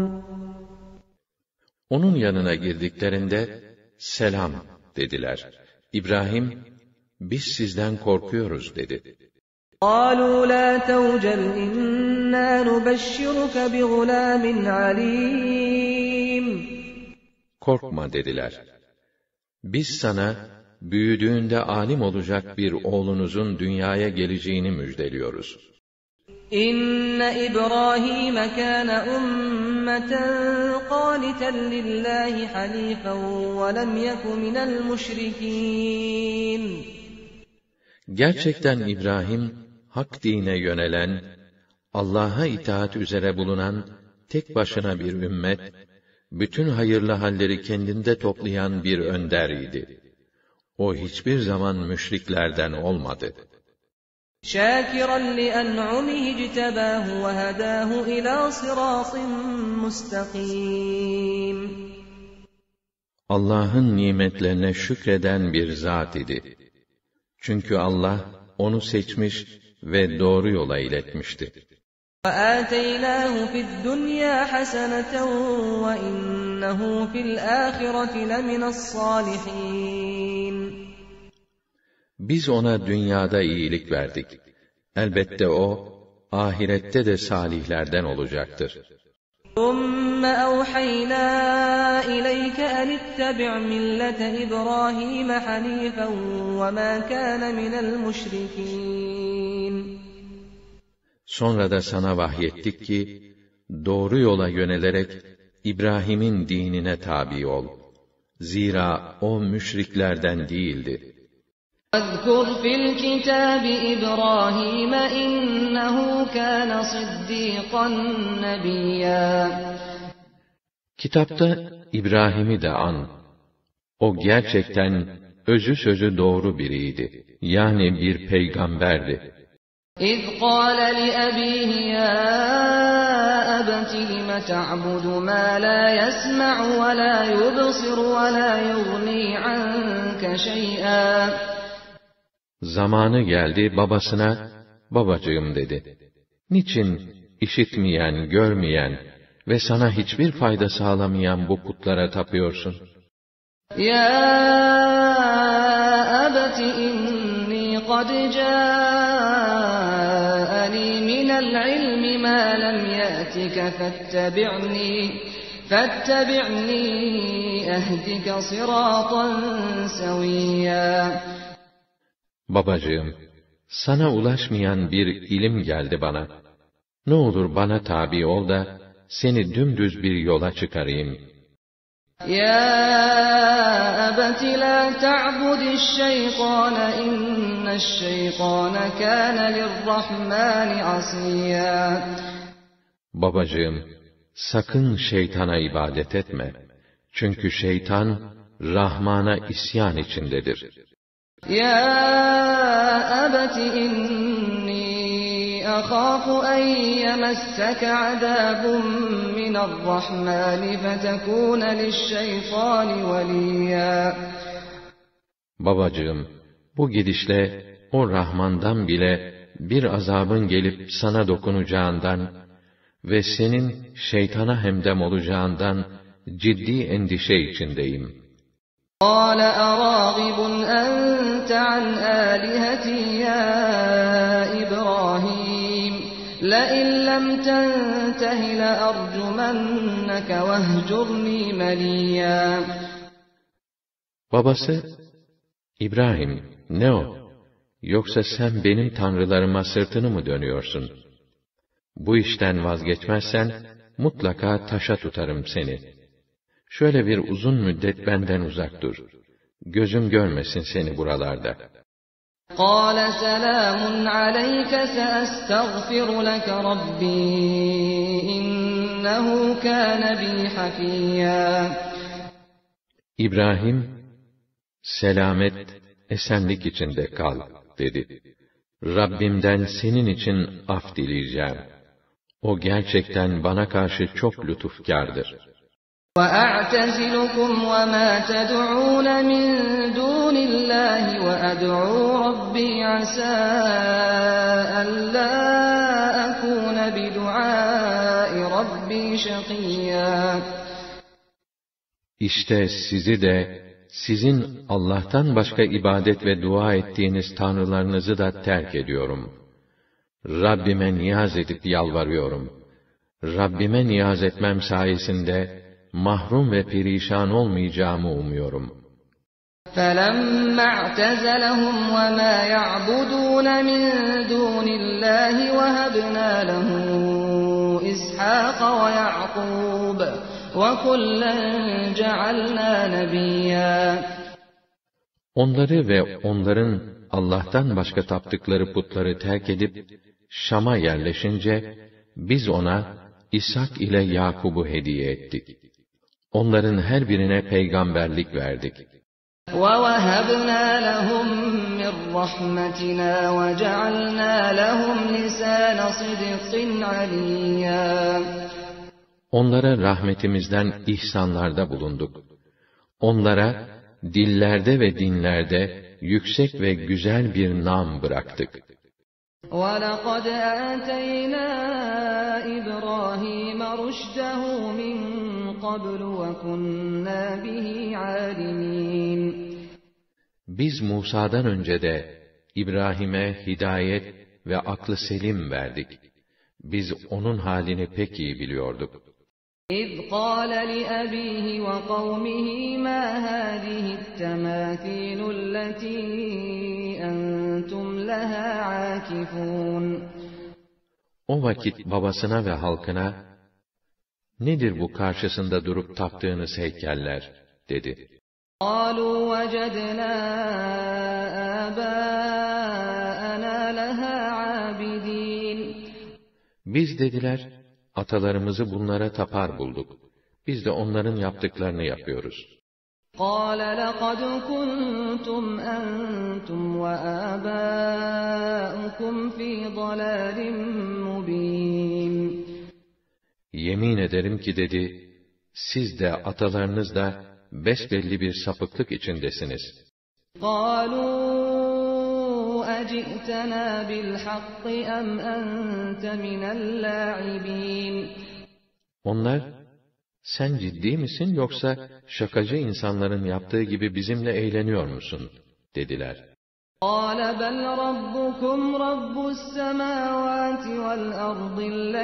Onun yanına girdiklerinde selam dediler. İbrahim, biz sizden korkuyoruz dedi. قالوا لا توجل إنا نبشرك بغلام عليم. Korkma dediler. Biz sana büyüdüğünde alim olacak bir oğlunuzun dünyaya geleceğini müjdeliyoruz. İnne İbrahim kâne ummeten qâniten lillâhi hanîfen ve lem yeku minel müşrikîn. Gerçekten İbrahim, hak dine yönelen, Allah'a itaat üzere bulunan, tek başına bir ümmet, bütün hayırlı halleri kendinde toplayan bir önder idi. O hiçbir zaman müşriklerden olmadı. شَاكِرًا لِأَنْعُمِهِ اجْتَبَاهُ وَهَدَاهُ إِلَى صِرَاطٍ مُسْتَقِيمٍ. Allah'ın nimetlerine şükreden bir zat idi. Çünkü Allah onu seçmiş ve doğru yola iletmişti. وَآتَيْنَاهُ فِي الدُّنْيَا حَسَنَةً وَإِنَّهُ فِي الْآخِرَةِ لَمِنَ الصَّالِحِينَ. Biz ona dünyada iyilik verdik. Elbette o, ahirette de salihlerden olacaktır. ثُمَّ أَوْحَيْنَا إِلَيْكَ أَنِ اتَّبِعْ مِلَّةَ إِبْرَاهِيمَ حَنِيفًا وَمَا كَانَ مِنَ الْمُشْرِكِينَ. Sonra da sana vahyettik ki, doğru yola yönelerek, İbrahim'in dinine tabi ol. Zira o müşriklerden değildi. وَاذْكُرْ فِي الْكِتَابِ إِبْرَاهِيمَ إِنَّهُ كَانَ صِدِّيقًا نَبِيًّا. Kitapta İbrahim'i de an. O gerçekten özü sözü doğru biriydi. Yani bir peygamberdi. إِذْ قَالَ لِأَبِيهِ يَا أَبَتِ لِمَ تَعْبُدُ مَا لَا يَسْمَعُ وَلَا يُبْصِرُ وَلَا يُغْنِي عَنكَ شَيْئًا. Zamanı geldi babasına, babacığım dedi. Niçin işitmeyen, görmeyen ve sana hiçbir fayda sağlamayan bu putlara tapıyorsun? يَا أَبَتِ إِنِّي قَدْ جَاءَنِي مِنَ الْعِلْمِ مَا لَمْ يَأْتِكَ فَاتَّبِعْنِي أَهْدِكَ صِرَاطًا سَوِيًّا. Babacığım, sana ulaşmayan bir ilim geldi bana. Ne olur bana tabi ol da, seni dümdüz bir yola çıkarayım. يَا أَبَتِ لَا تَعْبُدِ الشَّيْطَانَ إِنَّ الشَّيْطَانَ كَانَ لِلرَّحْمَنِ عَصِيًّا. Babacığım, sakın şeytana ibadet etme. Çünkü şeytan, Rahman'a isyan içindedir. Ya abati inni akhafu en yemesseke azabun minarrahmani fetekûne lişşeytâni veliyya. Babacığım, bu gidişle o Rahman'dan bile bir azabın gelip sana dokunacağından ve senin şeytana hemdem olacağından ciddi endişe içindeyim. قَالَ أَرَاغِبٌ أَنْتَ عَنْ آلِهَتِي يَا إِبْرَاهِيمُ لَئِنْ لَمْ تَنْتَهِ لَأَرْجُمَنَّكَ وَاهْجُرْنِي مَلِيًّا. Babası, İbrahim, ne o? Yoksa sen benim tanrılarıma sırtını mı dönüyorsun? Bu işten vazgeçmezsen, mutlaka taşa tutarım seni. Şöyle bir uzun müddet benden uzak dur. Gözüm görmesin seni buralarda. قَالَ سَلَامٌ عَلَيْكَ سَأَسْتَغْفِرُ لَكَ رَبِّي إِنَّهُ كَانَ بِي حَفِيًّا. İbrahim, selamet, esenlik içinde kal, dedi. Rabbimden senin için af dileyeceğim. O gerçekten bana karşı çok lütufkârdır. وَأَعْتَزِلُكُمْ وَمَا تَدْعُونَ مِن دُونِ اللَّهِ وَأَدْعُو رَبِّي عَسَىٰ أَلَّا أَكُونَ بِدُعَاءِ رَبِّي شَقِيًّا. İşte sizi de, sizin Allah'tan başka ibadet ve dua ettiğiniz tanrılarınızı da terk ediyorum. Rabbime niyaz edip yalvarıyorum. Rabbime niyaz etmem sayesinde, mahrum ve perişan olmayacağımı umuyorum. فَلَمَّا اعْتَزَلَهُمْ وَمَا يَعْبُدُونَ مِن دُونِ اللَّهِ وَهَبْنَا لَهُ إِسْحَاقَ وَيَعْقُوبَ وَكُلًّا جَعَلْنَا نَبِيًّا. Onları ve onların Allah'tan başka taptıkları putları terk edip, Şam'a yerleşince, biz ona İshak ile Yakub'u hediye ettik. Onların her birine peygamberlik verdik. وَوَهَبْنَا لَهُم مِّن رَّحْمَتِنَا وَجَعَلْنَا لَهُمْ لِسَانَ صِدْقٍ عَلِيًّا. Onlara rahmetimizden ihsanlarda bulunduk. Onlara dillerde ve dinlerde yüksek ve güzel bir nam bıraktık. وَلَقَدْ آتَيْنَا إِبْرَاهِيمَ رُشْدَهُ مِن قَبْلُ وَكُنَّا بِهِ عَالِمِينَ. Biz Musa'dan önce de İbrahim'e hidayet ve aklı selim verdik. Biz onun halini pek iyi biliyorduk. إِذْ قَالَ لِأَبِيهِ وَقَوْمِهِ مَا هَٰذِهِ التَّمَاثِيلُ الَّتِي أَنتُمْ لَهَا عَاكِفُونَ. O vakit babasına ve halkına, nedir bu karşısında durup taptığınız heykeller, dedi. قَالُوا وَجَدْنَا آبَاءَنَا لَهَا عَابِدِينَ. Biz dediler, atalarımızı bunlara tapar bulduk. Biz de onların yaptıklarını yapıyoruz. قَالَ لَقَدْ كُنْتُمْ أَنْتُمْ وَآبَاؤُكُمْ فِي ضَلَالٍ مُّبِينٍ. Yemin ederim ki dedi, siz de atalarınız da besbelli bir sapıklık içindesiniz. قَالُوا أَجِئْتَنَا بِالْحَقِّ أَمْ أَنْتَ مِنَ اللَّاعِبِينَ. Onlar, sen ciddi misin yoksa şakacı insanların yaptığı gibi bizimle eğleniyor musun? dediler. قَالَ بَلْ رَبُّكُمْ رَبُّ السَّمَاوَاتِ وَالْأَرْضِ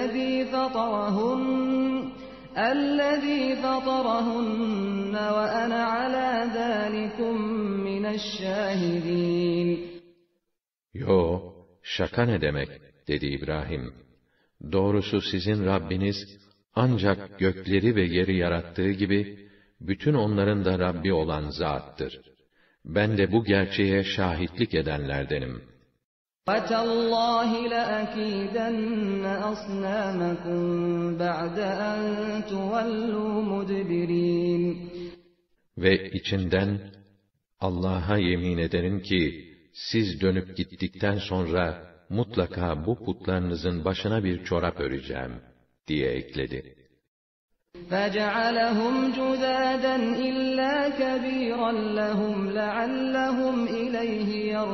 الَّذِي فَطَرَهُنَّ وَأَنَا عَلَى ذَٰلِكُمْ مِنَ الشَّاهِدِينَ. Yo, şaka ne demek, dedi İbrahim. Doğrusu sizin Rabbiniz, ancak gökleri ve yeri yarattığı gibi, bütün onların da Rabbi olan Zat'tır. Ben de bu gerçeğe şahitlik edenlerdenim. وَتَاللَّهِ لَأَكِيدَنَّ أَصْنَامَكُمْ بَعْدَ أَن تُوَلُّوا مُدْبِرِينَ. Ve içinden, Allah'a yemin ederim ki, siz dönüp gittikten sonra, mutlaka bu putlarınızın başına bir çorap öreceğim, diye ekledi. فَجَعَلَهُمْ جُذَاذًا إِلَّا كَبِيرًا لَهُمْ لَعَلَّهُمْ إِلَيْهِ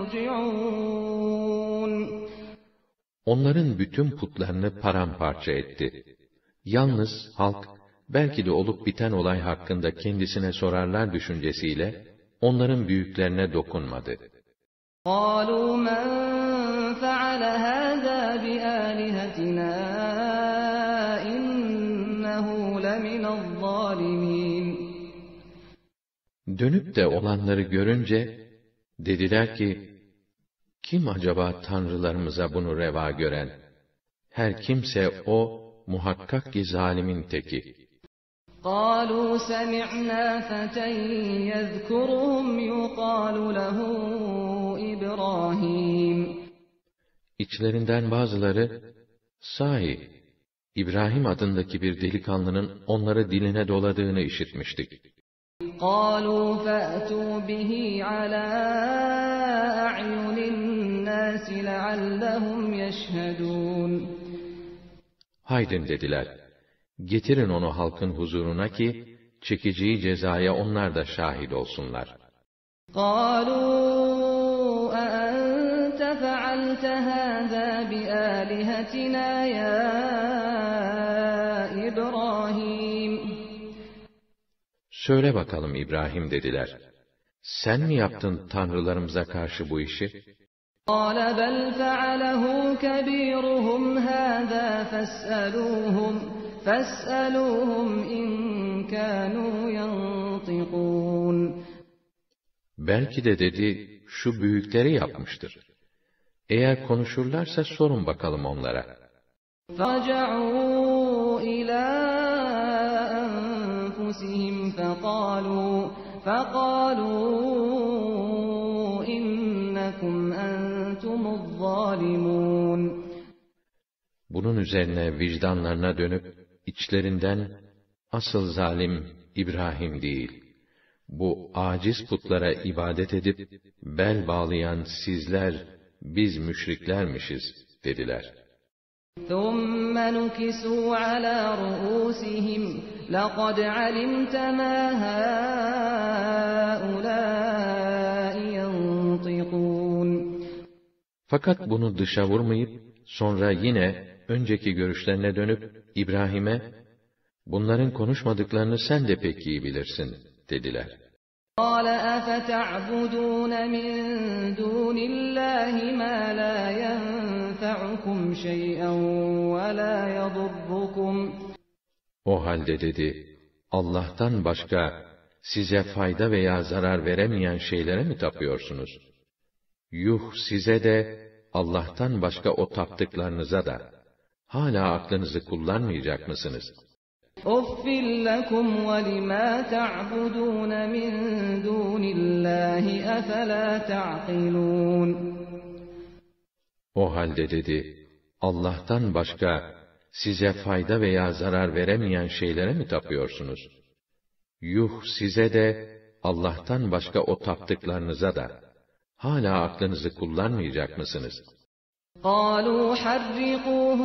يَرْجِعُونَ Onların bütün putlarını paramparça etti. Yalnız halk, belki de olup biten olay hakkında kendisine sorarlar düşüncesiyle, onların büyüklerine dokunmadı. قَالُوا مَنْ فَعَلَ هَذَا بِآلِهَتِنَا إِنَّهُ لَمِنَ الظَّالِمِينَ Dönüp de olanları görünce, dediler ki, kim acaba tanrılarımıza bunu reva gören? Her kimse o, muhakkak ki zalimin teki. قَالُوا سَمِعْنَا فَتًى يَذْكُرُهُمْ يُقَالُ لَهُ إِبْرَاهِيمُ İçlerinden bazıları, sahi, İbrahim adındaki bir delikanlının onları diline doladığını işitmiştik. قَالُوا فَأْتُوا بِهِ عَلَى أَعْيُنِ النَّاسِ لَعَلَّهُمْ يَشْهَدُونَ Haydin dediler, getirin onu halkın huzuruna ki, çekeceği cezaya onlar da şahit olsunlar. قَالُوا أَأَنْتَ فَعَلْتَ هَذَا بِآلِهَتِنَا يَا إِبْرَاهِيمُ Söyle bakalım İbrahim dediler, sen mi yaptın tanrılarımıza karşı bu işi? قَالَ بَلْ فَعَلَهُ كَبِيرُهُمْ هَذَا فَاسْأَلُوهُمْ إِنْ كَانُوا يَنْطِقُونَ Belki de dedi, şu büyükleri yapmıştır. Eğer konuşurlarsa sorun bakalım onlara. فَرَجَعُوا إِلَى أَنفُسِهِمْ فَقَالُوا إِنَّكُمْ أَنْتُمُ الظَّالِمُونَ Bunun üzerine vicdanlarına dönüp, içlerinden, asıl zalim İbrahim değil, bu aciz putlara ibadet edip, bel bağlayan sizler, biz müşriklermişiz, dediler. ثُمَّ نُكِسُوا عَلَى رُؤُوسِهِمْ لَقَدْ عَلِمْتَ مَا هَؤُلَاءِ يَنْطِقُونَ Fakat bunu dışa vurmayıp, sonra yine önceki görüşlerine dönüp İbrahim'e, bunların konuşmadıklarını sen de pek iyi bilirsin, dediler. قَالَ أَفَتَعْبُدُونَ مِنْ دُونِ اللّٰهِ مَا لَا يَنْفَعُكُمْ شَيْئًا وَلَا يَضُرُّكُمْ O halde dedi, Allah'tan başka size fayda veya zarar veremeyen şeylere mi tapıyorsunuz? Yuh size de, Allah'tan başka o taptıklarınıza da, hala aklınızı kullanmayacak mısınız? اُفٍّ لَكُمْ وَلِمَا تَعْبُدُونَ مِنْ دُونِ اللّٰهِ اَفَلَا تَعْقِلُونَ O halde dedi, Allah'tan başka size fayda veya zarar veremeyen şeylere mi tapıyorsunuz? Yuh size de, Allah'tan başka o taptıklarınıza da, hala aklınızı kullanmayacak mısınız? قَالُوا حَرِّقُوهُ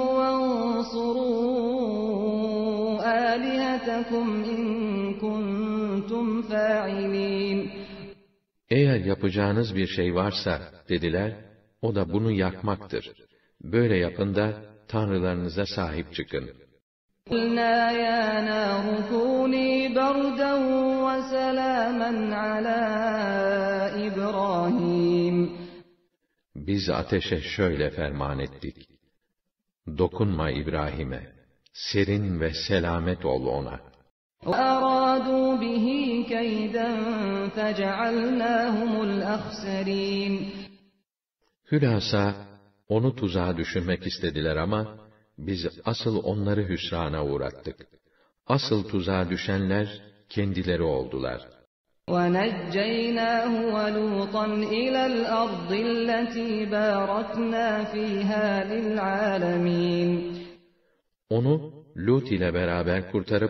وَانصُرُوا آلِهَتَكُمْ إِن كُنتُمْ فَاعِلِينَ Eğer yapacağınız bir şey varsa, dediler, o da bunu yakmaktır. Böyle yapın da, tanrılarınıza sahip çıkın. قُلْنَا يَا نَارُ كُونِي بَرْدًا وَسَلَامًا عَلَى إِبْرَاهِيمَ Biz ateşe şöyle ferman ettik. Dokunma İbrahim'e, serin ve selamet ol ona. وَأَرَادُوا بِهِ كَيْدًا فَجَعَلْنَاهُمُ الْأَخْسَرِينَ Hülasa, onu tuzağa düşürmek istediler ama, biz asıl onları hüsrana uğrattık. Asıl tuzağa düşenler, kendileri oldular. وَنَجَّيْنَاهُ وَلُوطًا إِلَى الْأَرْضِ الَّتِي بَارَكْنَا فِيهَا لِلْعَالَمِينَ Onu, Lut ile beraber kurtarıp,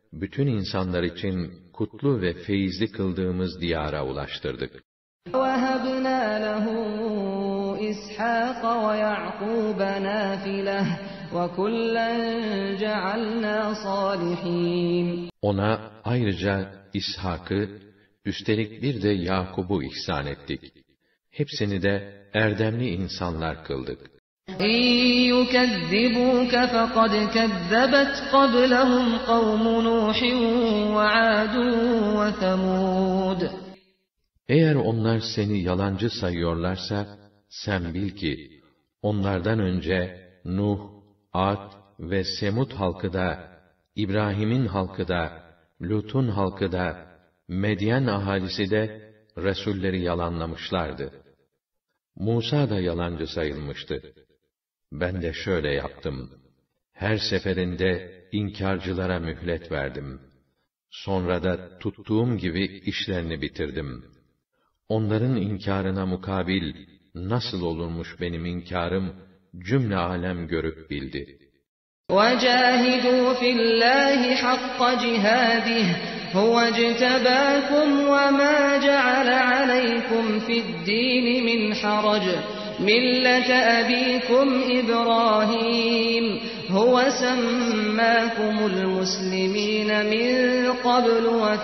bütün insanlar için kutlu ve feyizli kıldığımız diyara ulaştırdık. وَهَبْنَا لَهُ إِسْحَاقَ وَيَعْقُوبَ نَافِلَةً وَكُلًّا جَعَلْنَا صَالِحِينَ. Ona ayrıca İshak'ı, üstelik bir de Yakub'u ihsan ettik. Hepsini de erdemli insanlar kıldık. إِن يُكَذِّبُوكَ فَقَدْ كَذَّبَتْ قَبْلَهُمْ قَوْمُ نُوحٍ وَعَادٌ وَثَمُودُ. Eğer onlar seni yalancı sayıyorlarsa, sen bil ki, onlardan önce Nuh, Ad ve Semud halkı da, İbrahim'in halkı da, Lut'un halkı da, Medyen ahalisi de, Resulleri yalanlamışlardı. Musa da yalancı sayılmıştı. Ben de şöyle yaptım. Her seferinde inkârcılara mühlet verdim. Sonra da tuttuğum gibi işlerini bitirdim. Onların inkârına mukabil nasıl olurmuş benim inkârım, cümle alem görüp bildi. وَجَاهِدُوا فِي اللّٰهِ حَقَّ جِهَادِهِ هُوَ اجْتَبَاكُمْ وَمَا جَعَلَ عَلَيْكُمْ فِي الدِّينِ مِنْ حَرَجٍ مِلَّةَ أَبِيكُمْ إِبْرَاهِيمَ هُوَ سَمَّاكُمُ الْمُسْلِمِينَ مِنْ قَبْلُ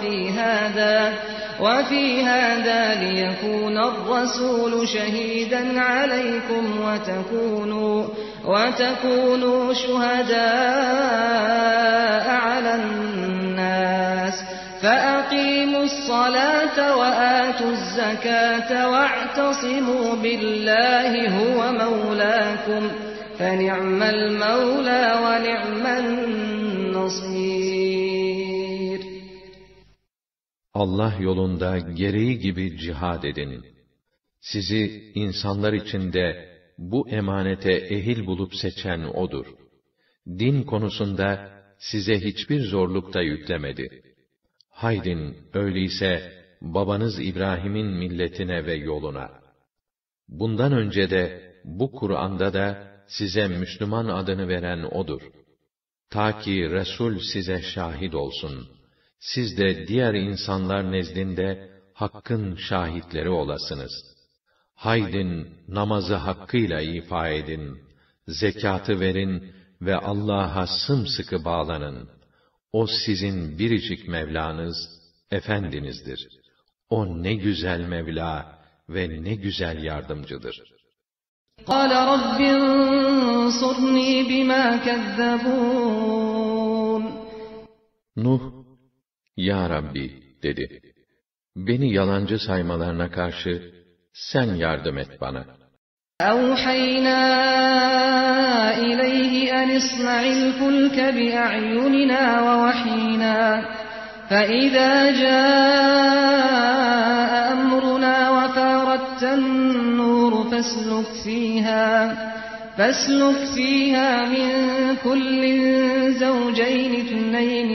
وَفِي هَذَا لِيَكُونَ الرَّسُولُ شَهِيدًا عَلَيْكُمْ وَتَكُونُوا شُهَدَاءَ عَلَى النَّاسِ فَأَقِيمُوا الصَّلَاةَ وَآتُوا الزَّكَاةَ وَاعْتَصِمُوا بِاللَّهِ هُوَ مَوْلَاكُمْ فَنِعْمَ الْمَوْلَى وَنِعْمَ النَّصِيرُ. Allah yolunda gereği gibi cihad edin. Sizi insanlar içinde bu emanete ehil bulup seçen O'dur. Din konusunda size hiçbir zorluk da yüklemedi. Haydin, öyleyse babanız İbrahim'in milletine ve yoluna. Bundan önce de bu Kur'an'da da size Müslüman adını veren O'dur. Ta ki Resul size şahit olsun. Siz de diğer insanlar nezdinde Hakk'ın şahitleri olasınız. Haydin, namazı hakkıyla ifa edin, zekatı verin ve Allah'a sımsıkı bağlanın. O sizin biricik Mevlanız, Efendinizdir. O ne güzel Mevla ve ne güzel yardımcıdır. قَالَ رَبِّ انصُرْنِي بِمَا كَذَّبُونَ. Nuh, Ya Rabbi dedi, beni yalancı saymalarına karşı sen yardım et bana. أَوْحَيْنَا إِلَيْهِ أَنِ اصْنَعِ الْفُلْكَ بِأَعْيُنِنَا وَوَحْيِنَا فَإِذَا جَاءَ أَمْرُنَا وَفَارَتِ النُّورُ فَاسْلُكْ فِيهَا مِنْ كُلٍّ زَوْجَيْنِ اثْنَيْنِ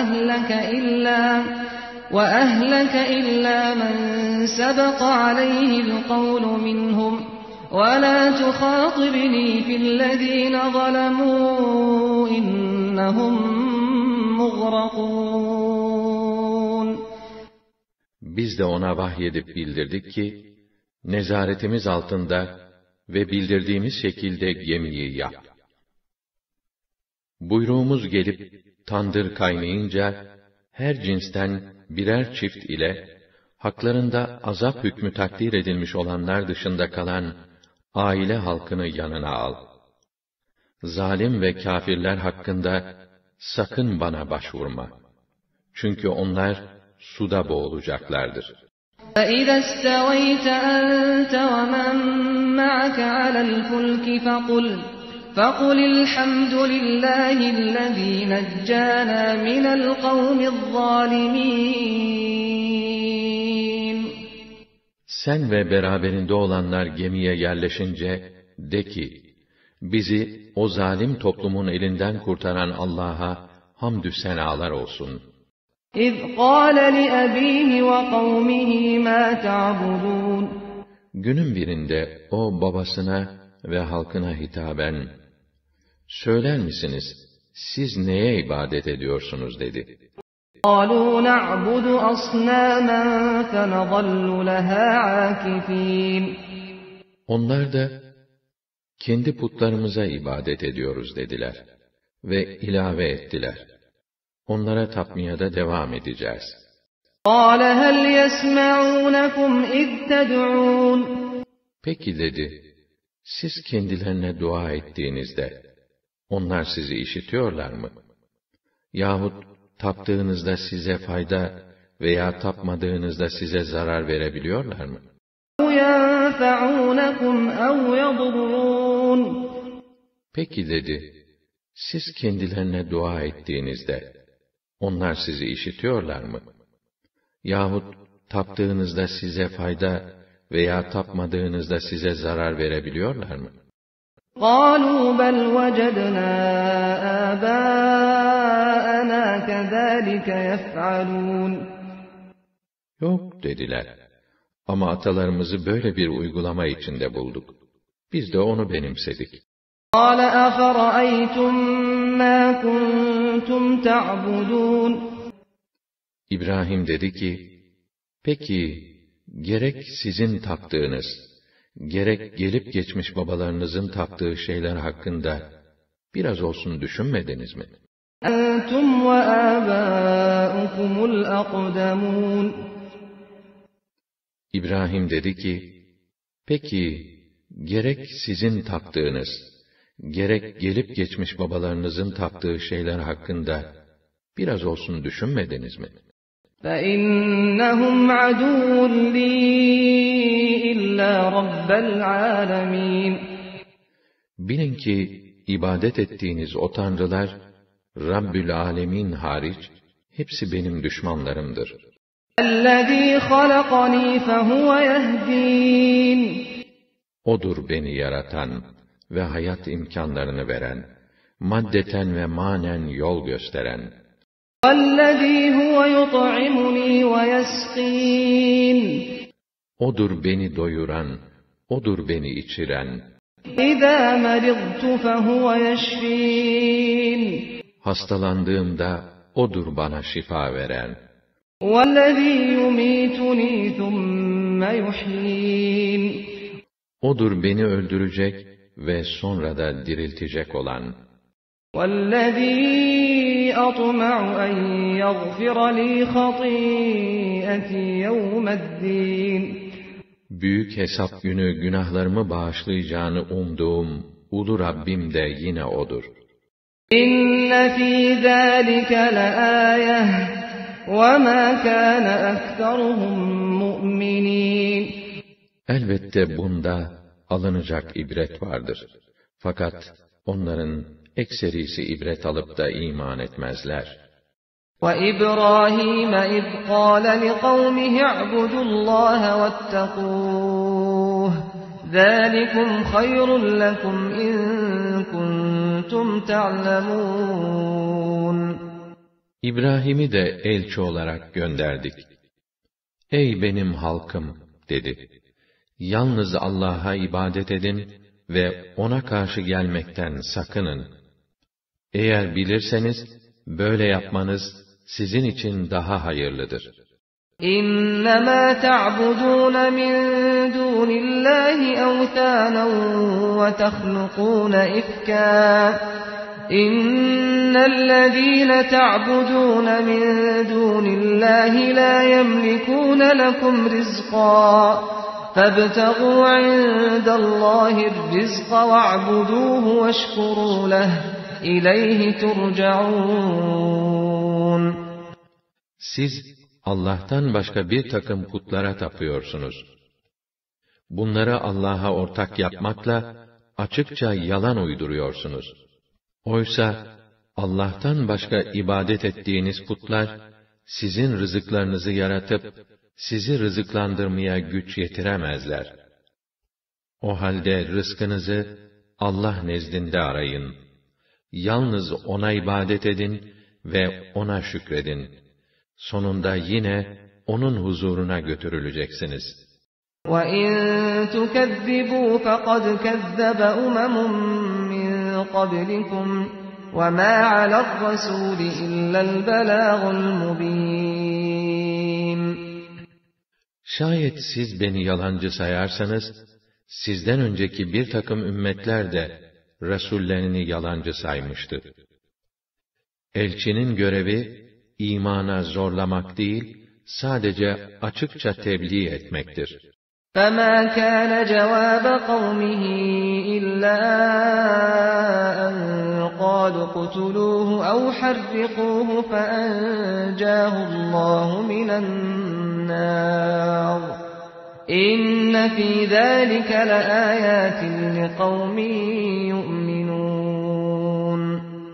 وَأَهْلَكَ إِلَّا مَنْ سَبَقَ عَلَيْهِ الْقَوْلُ مِنْهُمْ وَلَا تُخَاطِبْنِي فِي الَّذِينَ ظَلَمُوا إِنَّهُمْ مُغْرَقُونَ. Biz de ona vahyedip bildirdik ki, nezaretimiz altında ve bildirdiğimiz şekilde gemiyi yap. Buyruğumuz gelip tandır kaynayınca, her cinsten birer çift ile, haklarında azap hükmü takdir edilmiş olanlar dışında kalan aile halkını yanına al. Zalim ve kâfirler hakkında sakın bana başvurma. Çünkü onlar suda boğulacaklardır. فَإِذَا اسْتَوَيْتَ أَنْتَ وَمَنْ مَعَكَ عَلَى الْفُلْكِ فَقُلِ الْحَمْدُ لِلَّهِ الَّذِي نَجَّانَا مِنَ الْقَوْمِ الظَّالِمِينَ. Sen ve beraberinde olanlar gemiye yerleşince, de ki, bizi o zalim toplumun elinden kurtaran Allah'a hamdü senalar olsun. إِذْ قَالَ لِأَبِيهِ وَقَوْمِهِ مَا تَعْبُدُونَ. Günün birinde o babasına ve halkına hitaben, söyler misiniz, siz neye ibadet ediyorsunuz dedi. قَالُوا نَعْبُدُ أَصْنَامًا فَنَظَلُّ لَهَا عَاكِفِينَ Onlar da, kendi putlarımıza ibadet ediyoruz dediler. Ve ilave ettiler. Onlara tapmaya da devam edeceğiz. قَالَ هَلْ يَسْمَعُونَكُمْ اِذْ تَدْعُونَ Peki dedi, siz kendilerine dua ettiğinizde, onlar sizi işitiyorlar mı? Yahut taptığınızda size fayda veya tapmadığınızda size zarar verebiliyorlar mı? Peki dedi, siz kendilerine dua ettiğinizde, onlar sizi işitiyorlar mı? Yahut taptığınızda size fayda veya tapmadığınızda size zarar verebiliyorlar mı? قَالُوا بَلْ وَجَدْنَا آبَاءَنَا كَذَٰلِكَ يَفْعَلُونَ Yok dediler. Ama atalarımızı böyle bir uygulama içinde bulduk. Biz de onu benimsedik. قَالَ أَفَرَأَيْتُم مَّا كُنتُمْ تَعْبُدُونَ İbrahim dedi ki, peki, gerek sizin taptığınız, gerek gelip geçmiş babalarınızın taptığı şeyler hakkında biraz olsun düşünmediniz mi? أَنْتُمْ وَآبَاؤُكُمُ الْأَقْدَمُونَ İbrahim dedi ki, peki, gerek sizin taptığınız, gerek gelip geçmiş babalarınızın taptığı şeyler hakkında biraz olsun düşünmediniz mi? فَإِنَّهُمْ عَدُوٌّ لِّي إِلَّا رَبَّ الْعَالَمِينَ Bilin ki, ibadet ettiğiniz o tanrılar, Rabbül Alemin hariç, hepsi benim düşmanlarımdır. الَّذ۪ي خَلَقَن۪ي فَهُوَ يَهْد۪ينَ O'dur beni yaratan ve hayat imkanlarını veren, maddeten ve manen yol gösteren. وَالَّذ۪ي هُوَ يُطْعِمُن۪ي وَيَسْق۪ينَ O'dur beni doyuran, O'dur beni içiren. اِذَا مَرِضْتُ فَهُوَ يَشْف۪ينَ Hastalandığımda O'dur bana şifa veren. وَالَّذ۪ي يُم۪يتُن۪ي ثُمَّ يُحْي۪ينَ O'dur beni öldürecek ve sonra da diriltecek olan. وَالَّذ۪ي أَطْمَعُ أَنْ يَغْفِرَ لِي خَطِيئَتِي يَوْمَ الدِّينِ Büyük hesap günü günahlarımı bağışlayacağını umduğum Ulu Rabbim de yine O'dur. İnne fî zâlike leâyeh وَمَا كَانَ أَكْثَرُهُمْ مُؤْمِنِينَ Elbette bunda alınacak ibret vardır. Fakat onların ekserisi ibret alıp da iman etmezler. وَإِبْرَاهِيمَ إِذْ قَالَ لِقَوْمِهِ اعْبُدُوا اللّٰهَ وَاتَّقُوهُ ذَٰلِكُمْ خَيْرٌ لَكُمْ إِن كُنتُمْ تَعْلَمُونَ İbrahim'i de elçi olarak gönderdik. Ey benim halkım dedi. Yalnız Allah'a ibadet edin ve O'na karşı gelmekten sakının. Eğer bilirseniz, böyle yapmanız sizin için daha hayırlıdır. İnnemâ ta'budûne min dûnillâhi evtânen ve tehluqûne ifkâ. İnnellezîne ta'budûne min dûnillâhi lâ yemlikûne lekum rizqâ. فَابْتَغُوا عِندَ اللّٰهِ الرِّزْقَ وَاعْبُدُوهُ وَاشْكُرُوا لَهُ إِلَيْهِ تُرْجَعُونَ Siz Allah'tan başka bir takım putlara tapıyorsunuz. Bunları Allah'a ortak yapmakla açıkça yalan uyduruyorsunuz. Oysa Allah'tan başka ibadet ettiğiniz putlar sizin rızıklarınızı yaratıp sizi rızıklandırmaya güç yetiremezler. O halde rızkınızı Allah nezdinde arayın. Yalnız O'na ibadet edin ve O'na şükredin. Sonunda yine O'nun huzuruna götürüleceksiniz. وَاِنْ تُكَذِّبُوا فَقَدْ كَذَّبَ أُمَمٌ مِّن قَبْلِكُمْ وَمَا عَلَى الرَّسُولِ إِلَّا الْبَلَاغُ الْمُبِينُ. Şayet siz beni yalancı sayarsanız, sizden önceki bir takım ümmetler de Resullerini yalancı saymıştı. Elçinin görevi, imana zorlamak değil, sadece açıkça tebliğ etmektir. فَمَا كَانَ جَوَابَ قَوْمِهِ إِلَّا أَنْ قَالُوا اقْتُلُوهُ أَوْ حَرِّقُوهُ فَأَنْجَاهُ اللّٰهُ مِنَ النَّارِ إِنَّ فِي ذَٰلِكَ لَآيَاتٍ لِقَوْمٍ يُؤْمِنُونَ.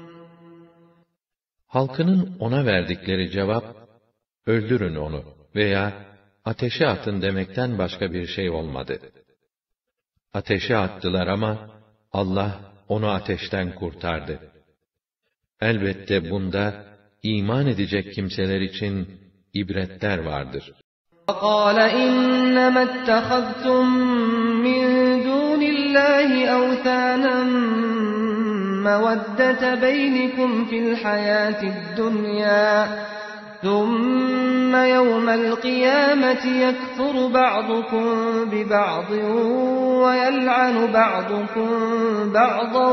Halkının ona verdikleri cevap, öldürün onu veya ateşe atın demekten başka bir şey olmadı. Ateşe attılar ama Allah onu ateşten kurtardı. Elbette bunda iman edecek kimseler için ibretler vardır. وَقَالَ إِنَّمَا اتَّخَذْتُم مِّن دُونِ اللَّهِ أَوْثَانًا مَّوَدَّةَ بَيْنِكُمْ فِي الْحَيَاةِ الدُّنْيَا ثُمَّ يَوْمَ الْقِيَامَةِ يَكْفُرُ بَعْضُكُم بِبَعْضٍ وَيَلْعَنُ بَعْضُكُم بَعْضًا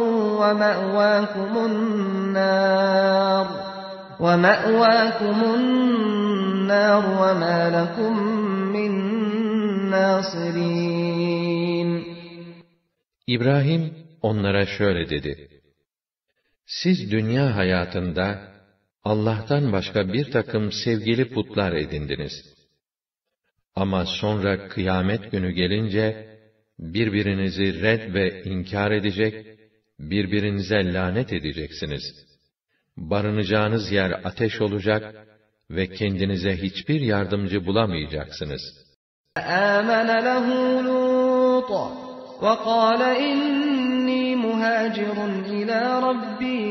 وَمَأْوَاكُمُ النَّارُ وَمَا لَكُم مِّن نَّاصِرِينَ. İbrahim onlara şöyle dedi: Siz dünya hayatında Allah'tan başka bir takım sevgili putlar edindiniz. Ama sonra kıyamet günü gelince, birbirinizi red ve inkar edecek, birbirinize lanet edeceksiniz. Barınacağınız yer ateş olacak ve kendinize hiçbir yardımcı bulamayacaksınız. آمَنَ لَهُ لُوطٌ وَقَالَ إِنِّي مُهَاجِرٌ إِلَى رَبِّي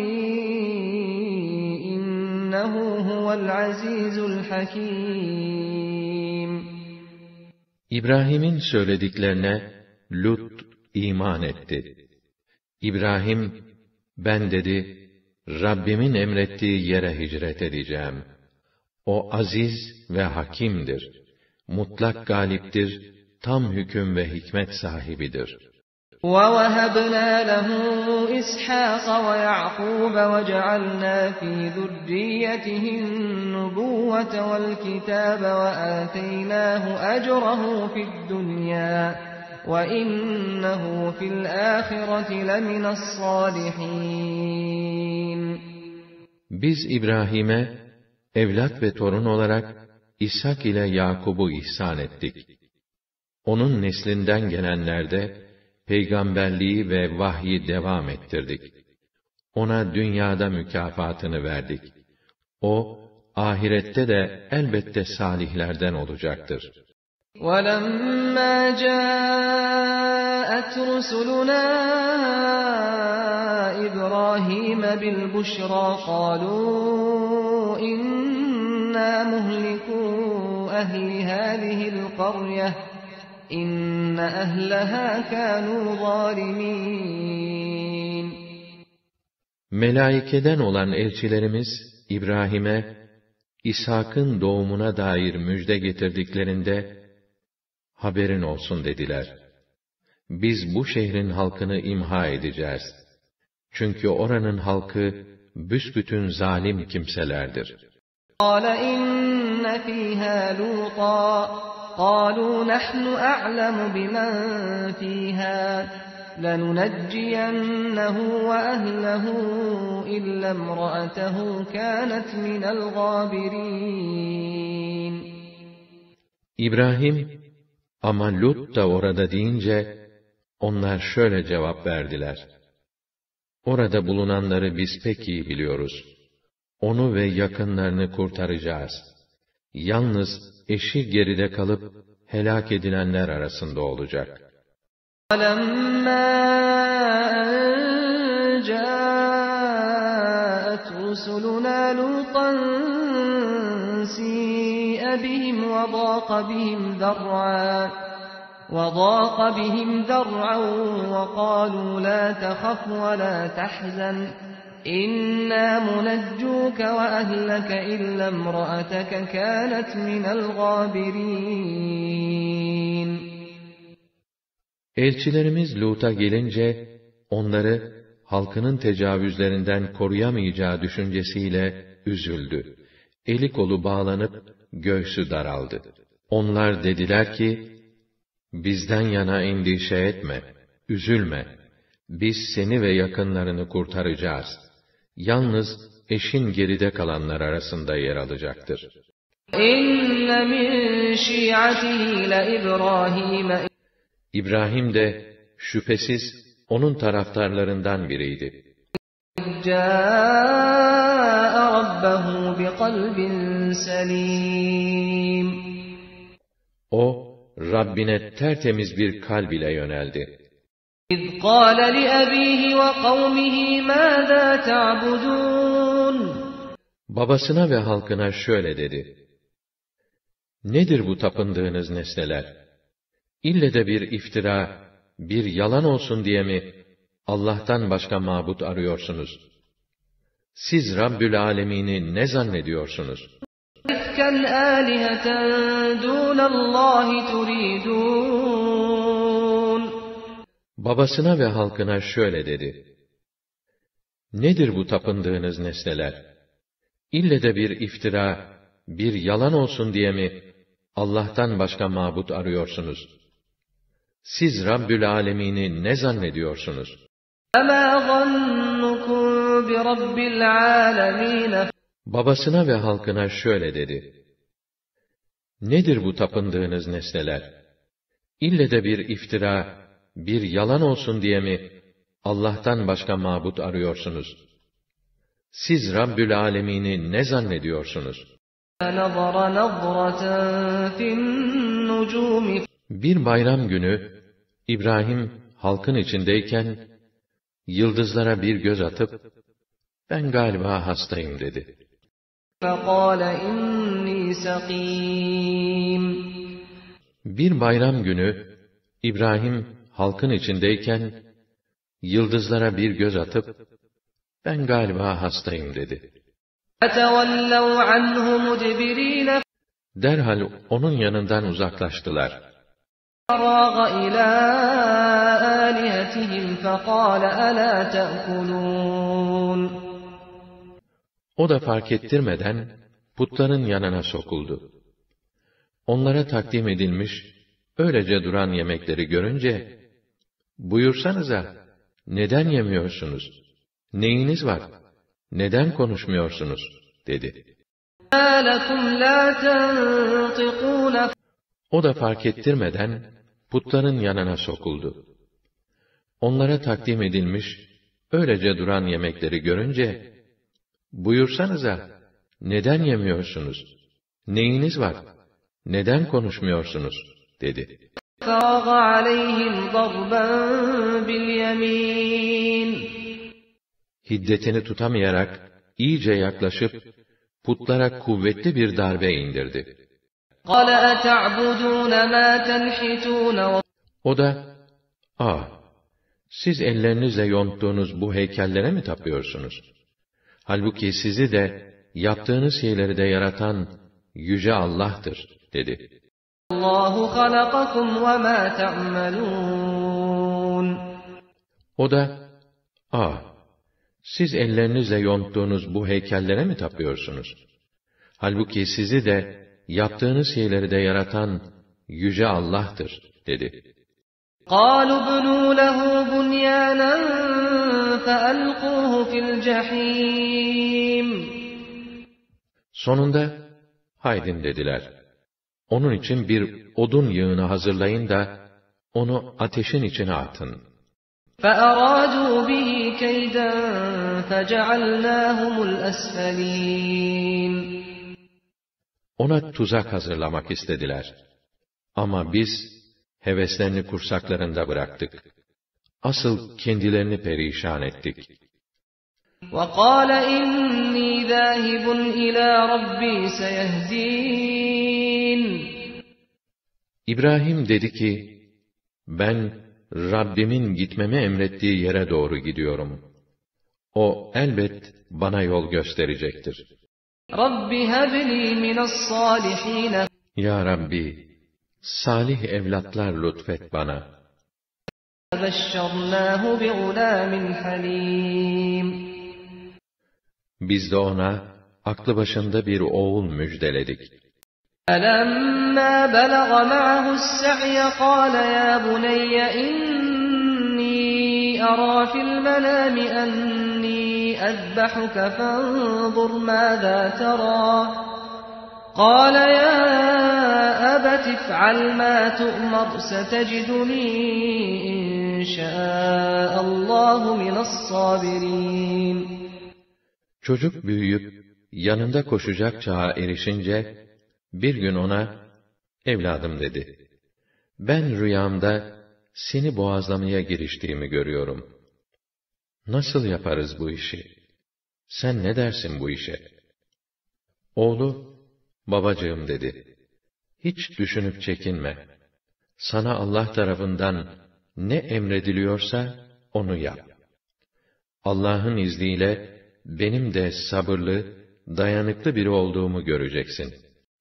إِنَّهُ هُوَ الْعَزِيزُ الْحَكِيمُ. İbrahim'in söylediklerine Lut iman etti. İbrahim, ben dedi, Rabbimin emrettiği yere hicret edeceğim. O aziz ve hakimdir. Mutlak galiptir, tam hüküm ve hikmet sahibidir. وَوَهَبْنَا لَهُ إِسْحَاقَ وَيَعْقُوبَ وَجَعَلْنَا فِي ذُرِّيَّتِهِ النُّبُوَّةَ وَالْكِتَابَ وَآتَيْنَاهُ أَجْرَهُ فِي الدُّنْيَا وَإِنَّهُ فِي الْآخِرَةِ لَمِنَ الصَّالِحِينَ. Biz İbrahim'e evlat ve torun olarak İshak ile Yakub'u ihsan ettik. Onun neslinden gelenlerde peygamberliği ve vahyi devam ettirdik. Ona dünyada mükafatını verdik. O, ahirette de elbette salihlerden olacaktır. وَلَمَّا جَاءَتْ رُسُلُنَا إِبْرَاهِيمَ بِالْبُشْرَى قَالُوا إِنَّا مُهْلِكُو أَهْلِ هَٰذِهِ الْقَرْيَةِ إِنَّ أَهْلَهَا كَانُوا ظَالِمِينَ. Melaikeden olan elçilerimiz İbrahim'e İshak'ın doğumuna dair müjde getirdiklerinde haberin olsun dediler. Biz bu şehrin halkını imha edeceğiz. Çünkü oranın halkı büsbütün zalim kimselerdir. قَالَ إِنَّ فِيهَا لُوطًا قَالُوا نَحْنُ أَعْلَمُ بِمَنْ فِيهَا لَنُنَجِّيَنَّهُ وَأَهْلَهُ إِلَّا امْرَأَتَهُ كَانَتْ مِنَ الْغَابِرِينَ. İbrahim, ama Lut da orada deyince, onlar şöyle cevap verdiler: Orada bulunanları biz pek iyi biliyoruz. Onu ve yakınlarını kurtaracağız. Yalnız eşi geride kalıp helak edilenler arasında olacak. وَلَمَّا أَنْ جَاءَتْ رُسُلُنَا لُوطًا سِيءَ بِهِمْ وَضَاقَ بِهِمْ ذَرْعًا وَقَالُوا لَا تَخَفْ وَلَا تَحْزَنْ İnna munajjuka ve ehleke illa imra'ateke kânet minel gâbirîn. Elçilerimiz Lut'a gelince, onları halkının tecavüzlerinden koruyamayacağı düşüncesiyle üzüldü. Eli kolu bağlanıp göğsü daraldı. Onlar dediler ki, bizden yana endişe etme, üzülme. Biz seni ve yakınlarını kurtaracağız. Yalnız eşin geride kalanlar arasında yer alacaktır. İnne min şi'atihi le İbrahim. İbrahim de şüphesiz onun taraftarlarından biriydi. Câ'a rabbehu biqalbin selîm. O, Rabbine tertemiz bir kalb ile yöneldi. İz qâle li ebîhi ve kavmihi mâzâ ta'budûn. Babasına ve halkına şöyle dedi: Nedir bu tapındığınız nesneler? İlle de bir iftira, bir yalan olsun diye mi Allah'tan başka mabut arıyorsunuz? Siz Rabbül Âlemîn'i ne zannediyorsunuz? İfken âliheten dûnallâhi turidûn. Babasına ve halkına şöyle dedi: Nedir bu tapındığınız nesneler? İlle de bir iftira, bir yalan olsun diye mi Allah'tan başka mabut arıyorsunuz? Siz Rabbül Âlemîn'i ne zannediyorsunuz? Emâ zannukum bi Rabbil âlemîn. Babasına ve halkına şöyle dedi: Nedir bu tapındığınız nesneler? İlle de bir iftira, bir yalan olsun diye mi Allah'tan başka mabut arıyorsunuz? Siz Rabbül Âlemîn'i ne zannediyorsunuz? Bir bayram günü, İbrahim halkın içindeyken, yıldızlara bir göz atıp, ben galiba hastayım dedi. Bir bayram günü, İbrahim halkın içindeyken, yıldızlara bir göz atıp, ben galiba hastayım dedi. Derhal onun yanından uzaklaştılar. O da fark ettirmeden putların yanına sokuldu. Onlara takdim edilmiş, öylece duran yemekleri görünce, buyursanıza, neden yemiyorsunuz? Neyiniz var? Neden konuşmuyorsunuz? Dedi. O da fark ettirmeden putların yanına sokuldu. Onlara takdim edilmiş, öylece duran yemekleri görünce, buyursanıza, neden yemiyorsunuz? Neyiniz var? Neden konuşmuyorsunuz? Dedi. Hiddetini tutamayarak, iyice yaklaşıp, putlara kuvvetli bir darbe indirdi. O da, siz ellerinizle yonttuğunuz bu heykellere mi tapıyorsunuz? Halbuki sizi de, yaptığınız şeyleri de yaratan Yüce Allah'tır, dedi. O da, siz ellerinizle yonttuğunuz bu heykellere mi tapıyorsunuz? Halbuki sizi de, yaptığınız şeyleri de yaratan Yüce Allah'tır, dedi. قَالُوا ابْنُوا لَهُ بُنْيَانًا فَأَلْقُوهُ فِي الْجَحِيمِ. Sonunda, haydin dediler. Onun için bir odun yığını hazırlayın da, onu ateşin içine atın. فَأَرَادُوا بِهِ كَيْدًا فَجَعَلْنَاهُمُ الْأَسْفَلِينَ. Ona tuzak hazırlamak istediler. Ama biz, heveslerini kursaklarında bıraktık. Asıl kendilerini perişan ettik. وَقَالَ إِنِّي ذَاهِبٌ إِلَى رَبِّي سَيَهْدِينِ. İbrahim dedi ki, ben Rabbimin gitmemi emrettiği yere doğru gidiyorum. O elbet bana yol gösterecektir. Rabbi hebli mine's-salihin. Ya Rabbi, salih evlatlar lütfet bana. Beşşernâhu bi'ulâmin halîm. Biz de ona aklı başında bir oğul müjdeledik. فَلَمَّا بَلَغَ مَعَهُ السَّعْيَ قَالَ يَا بُنَيَّ إِنِّي أَرَىٰ فِي الْمَنَامِ أَنِّي أَذْبَحُكَ فَانظُرْ مَاذَا تَرَىٰ قَالَ يَا أَبَتِ افْعَلْ مَا تُؤْمَرُ سَتَجِدُنِي إِن شَاءَ اللّٰهُ مِنَ الصَّابِرِينَ. Çocuk büyüyüp yanında koşacak çağa erişince bir gün ona, "Evladım," dedi, "ben rüyamda seni boğazlamaya giriştiğimi görüyorum. Nasıl yaparız bu işi? Sen ne dersin bu işe?" Oğlu, "Babacığım," dedi, "hiç düşünüp çekinme. Sana Allah tarafından ne emrediliyorsa onu yap. Allah'ın izniyle benim de sabırlı, dayanıklı biri olduğumu göreceksin."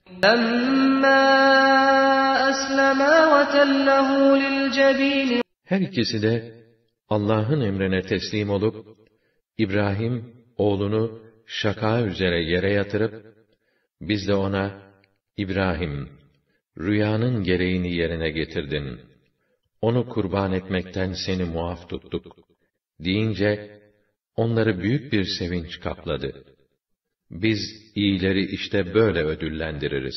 Her ikisi de Allah'ın emrine teslim olup, İbrahim oğlunu şaka üzere yere yatırıp, biz de ona, "İbrahim, rüyanın gereğini yerine getirdin. Onu kurban etmekten seni muaf tuttuk," deyince, onları büyük bir sevinç kapladı. Biz iyileri işte böyle ödüllendiririz.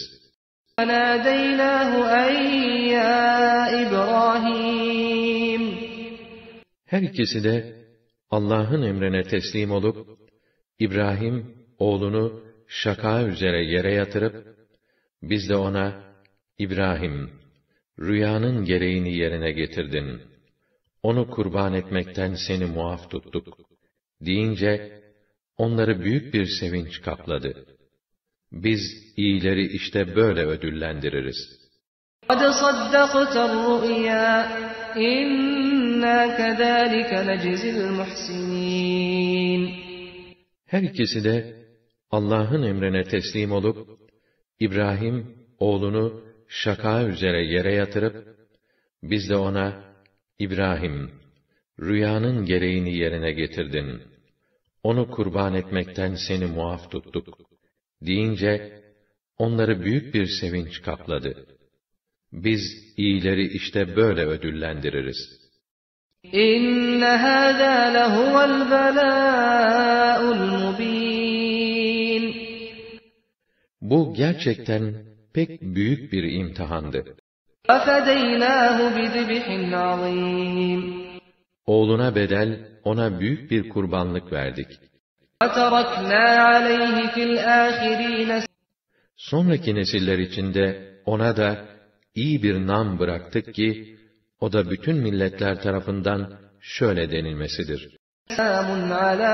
Her ikisi de Allah'ın emrine teslim olup, İbrahim oğlunu şaka üzere yere yatırıp, biz de ona, "İbrahim, rüyanın gereğini yerine getirdin. Onu kurban etmekten seni muaf tuttuk," deyince, onları büyük bir sevinç kapladı. Biz iyileri işte böyle ödüllendiririz. قَدْ صَدَّقْتَ الرُّؤْيَا إِنَّا كَذَٰلِكَ نَجْزِي الْمُحْسِنِينَ. Her ikisi de Allah'ın emrine teslim olup, İbrahim oğlunu şaka üzere yere yatırıp, biz de ona, "İbrahim, rüyanın gereğini yerine getirdin. Onu kurban etmekten seni muaf tuttuk," deyince, onları büyük bir sevinç kapladı. Biz iyileri işte böyle ödüllendiririz. İnne hâzâ lehuvel belâ'ul mubîn. Bu gerçekten pek büyük bir imtihandı. وَفَدَيْنَاهُ بِذِبْحٍ عَظِيمٍ. Oğluna bedel, ona büyük bir kurbanlık verdik. وَتَرَكْنَا عَلَيْهِ فِي الْآخِرِينَ. Sonraki nesiller içinde ona da iyi bir nam bıraktık ki, o da bütün milletler tarafından şöyle denilmesidir: Selamun ala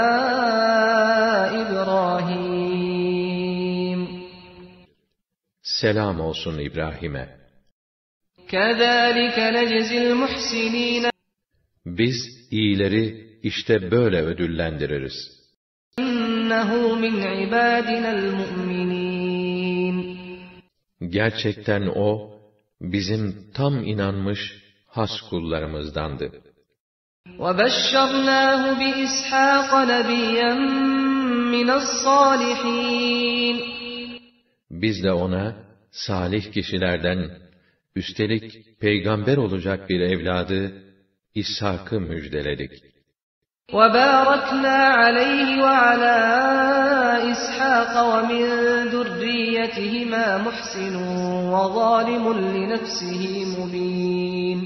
İbrahim. Selam olsun İbrahim'e. Kezâlike neczil muhsinîne. Biz iyileri işte böyle ödüllendiririz. İnnehu min ibâdinel mu'minîn. Gerçekten o, bizim tam inanmış has kullarımızdandı. وَبَشَّرْنَاهُ بِإِسْحَاقَ نَبِيًّا مِنَ الصَّالِحِينَ. Biz de ona, salih kişilerden, üstelik peygamber olacak bir evladı, İshak'ı müjdeledik. وَبَارَكْنَا عَلَيْهِ وَعَلَى إِسْحَاقَ وَمِنْ ذُرِّيَّتِهِمَا مُحْسِنٌ وَظَالِمٌ لِنَفْسِهِ مُبِينٌ.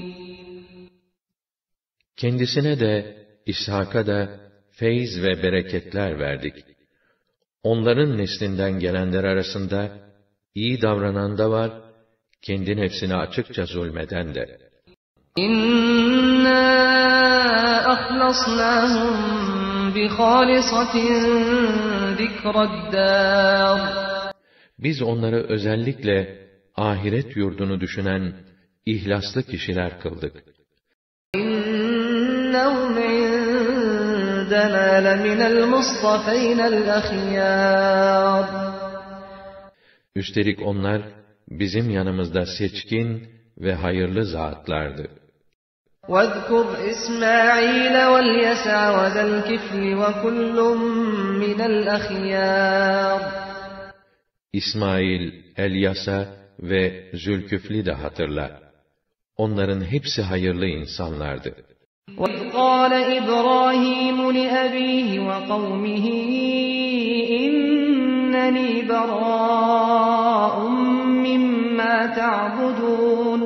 Kendisine de, İshak'a da feyz ve bereketler verdik. Onların neslinden gelenler arasında, iyi davranan da var, kendi nefsine açıkça zulmeden de. İnna ahlasnahum bi khalisatin zikrad-dar. Biz onları özellikle ahiret yurdunu düşünen ihlaslı kişiler kıldık. İnnehum عِندَنَا لَمِنَ الْمُصْطَفَيْنَ الْأَخْيَارِ. Üstelik onlar bizim yanımızda seçkin ve hayırlı zatlardı. وَاذْكُرْ إِسْمَاعِيلَ وَالْيَسَعَ وَذَا الْكِفْلِ وَكُلٌّ مِّنَ الْأَخْيَارِ. İsmail, Elyasa ve Zülküfl'i de hatırla. Onların hepsi hayırlı insanlardı. وَإِذْ قَالَ إِبْرَاهِيمُ لِأَبِيهِ وَقَوْمِهِ إِنَّنِي بَرَاءٌ مِّمَّا تَعْبُدُونَ.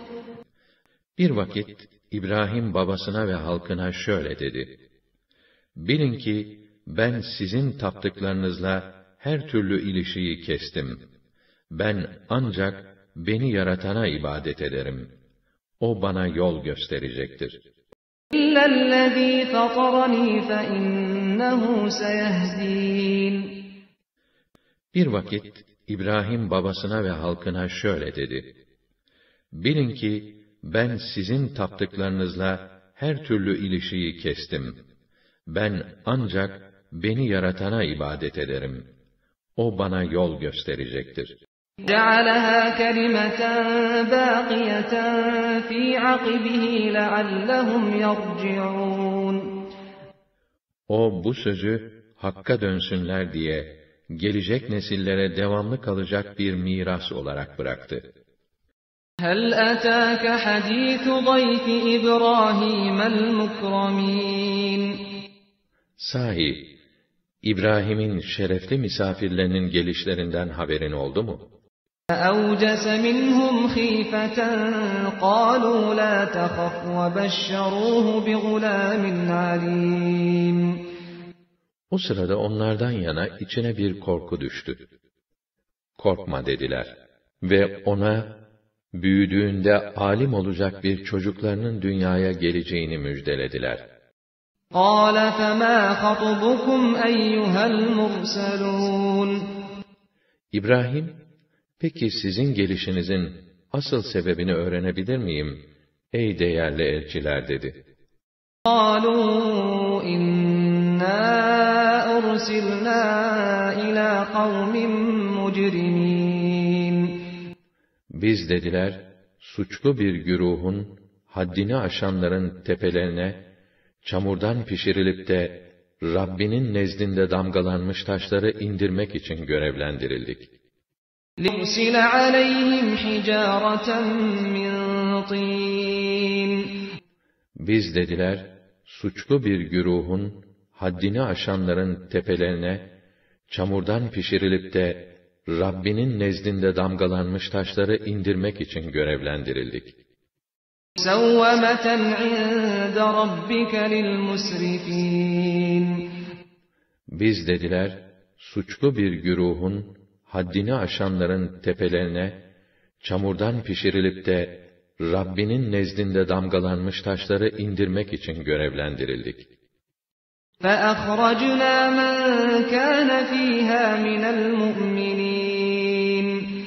Bir vakit İbrahim babasına ve halkına şöyle dedi: Bilin ki ben sizin taptıklarınızla her türlü ilişiği kestim. Ben ancak beni yaratana ibadet ederim. O bana yol gösterecektir. إِلَّا الَّذ۪ي فَطَرَن۪ي فَاِنَّهُ سَيَهْد۪ينَ. Bir vakit İbrahim babasına ve halkına şöyle dedi: Bilin ki ben sizin taptıklarınızla her türlü ilişiği kestim. Ben ancak beni yaratana ibadet ederim. O bana yol gösterecektir. جَعَلَهَا كَلِمَةً بَاقِيَةً فِي عَقِبِهِ لَعَلَّهُمْ يَرْجِعُونَ. O bu sözü hakka dönsünler diye gelecek nesillere devamlı kalacak bir miras olarak bıraktı. هَلْ أَتَاكَ حَدِيثُ ضَيْفِ إِبْرَاهِيمَ الْمُكْرَمِينَ. Sahi, İbrahim'in şerefli misafirlerinin gelişlerinden haberin oldu mu? أَوْجَسَ مِنْهُمْ خِيفَةً قَالُوا لَا تَخَفْ وَبَشَّرُوهُ بِغُلَامٍ عَلِيمٍ. O sırada onlardan yana içine bir korku düştü. Korkma dediler ve ona büyüdüğünde alim olacak bir çocuklarının dünyaya geleceğini müjdelediler. قَالَ فَمَا خَطْبُكُمْ أَيُّهَا الْمُرْسَلُونَ. İbrahim, peki sizin gelişinizin asıl sebebini öğrenebilir miyim, ey değerli elçiler dedi. قَالُوا إِنَّا أُرْسِلْنَا إِلَى قَوْمٍ مُجْرِمِينَ. Biz dediler, suçlu bir güruhun, haddini aşanların tepelerine, çamurdan pişirilip de, Rabbinin nezdinde damgalanmış taşları indirmek için görevlendirildik. لِنُرْسِلَ عَلَيْهِمْ حِجَارَةً مِّن طِينٍ. Biz dediler, suçlu bir güruhun, haddini aşanların tepelerine, çamurdan pişirilip de, Rabbinin nezdinde damgalanmış taşları indirmek için görevlendirildik. مُسَوَّمَةً عِندَ رَبِّكَ لِلْمُسْرِفِينَ. Biz dediler, suçlu bir güruhun, haddini aşanların tepelerine, çamurdan pişirilip de, Rabbinin nezdinde damgalanmış taşları indirmek için görevlendirildik. فَأَخْرَجْنَا مَنْ كَانَ فِيهَا مِنَ الْمُؤْمِنِينَ.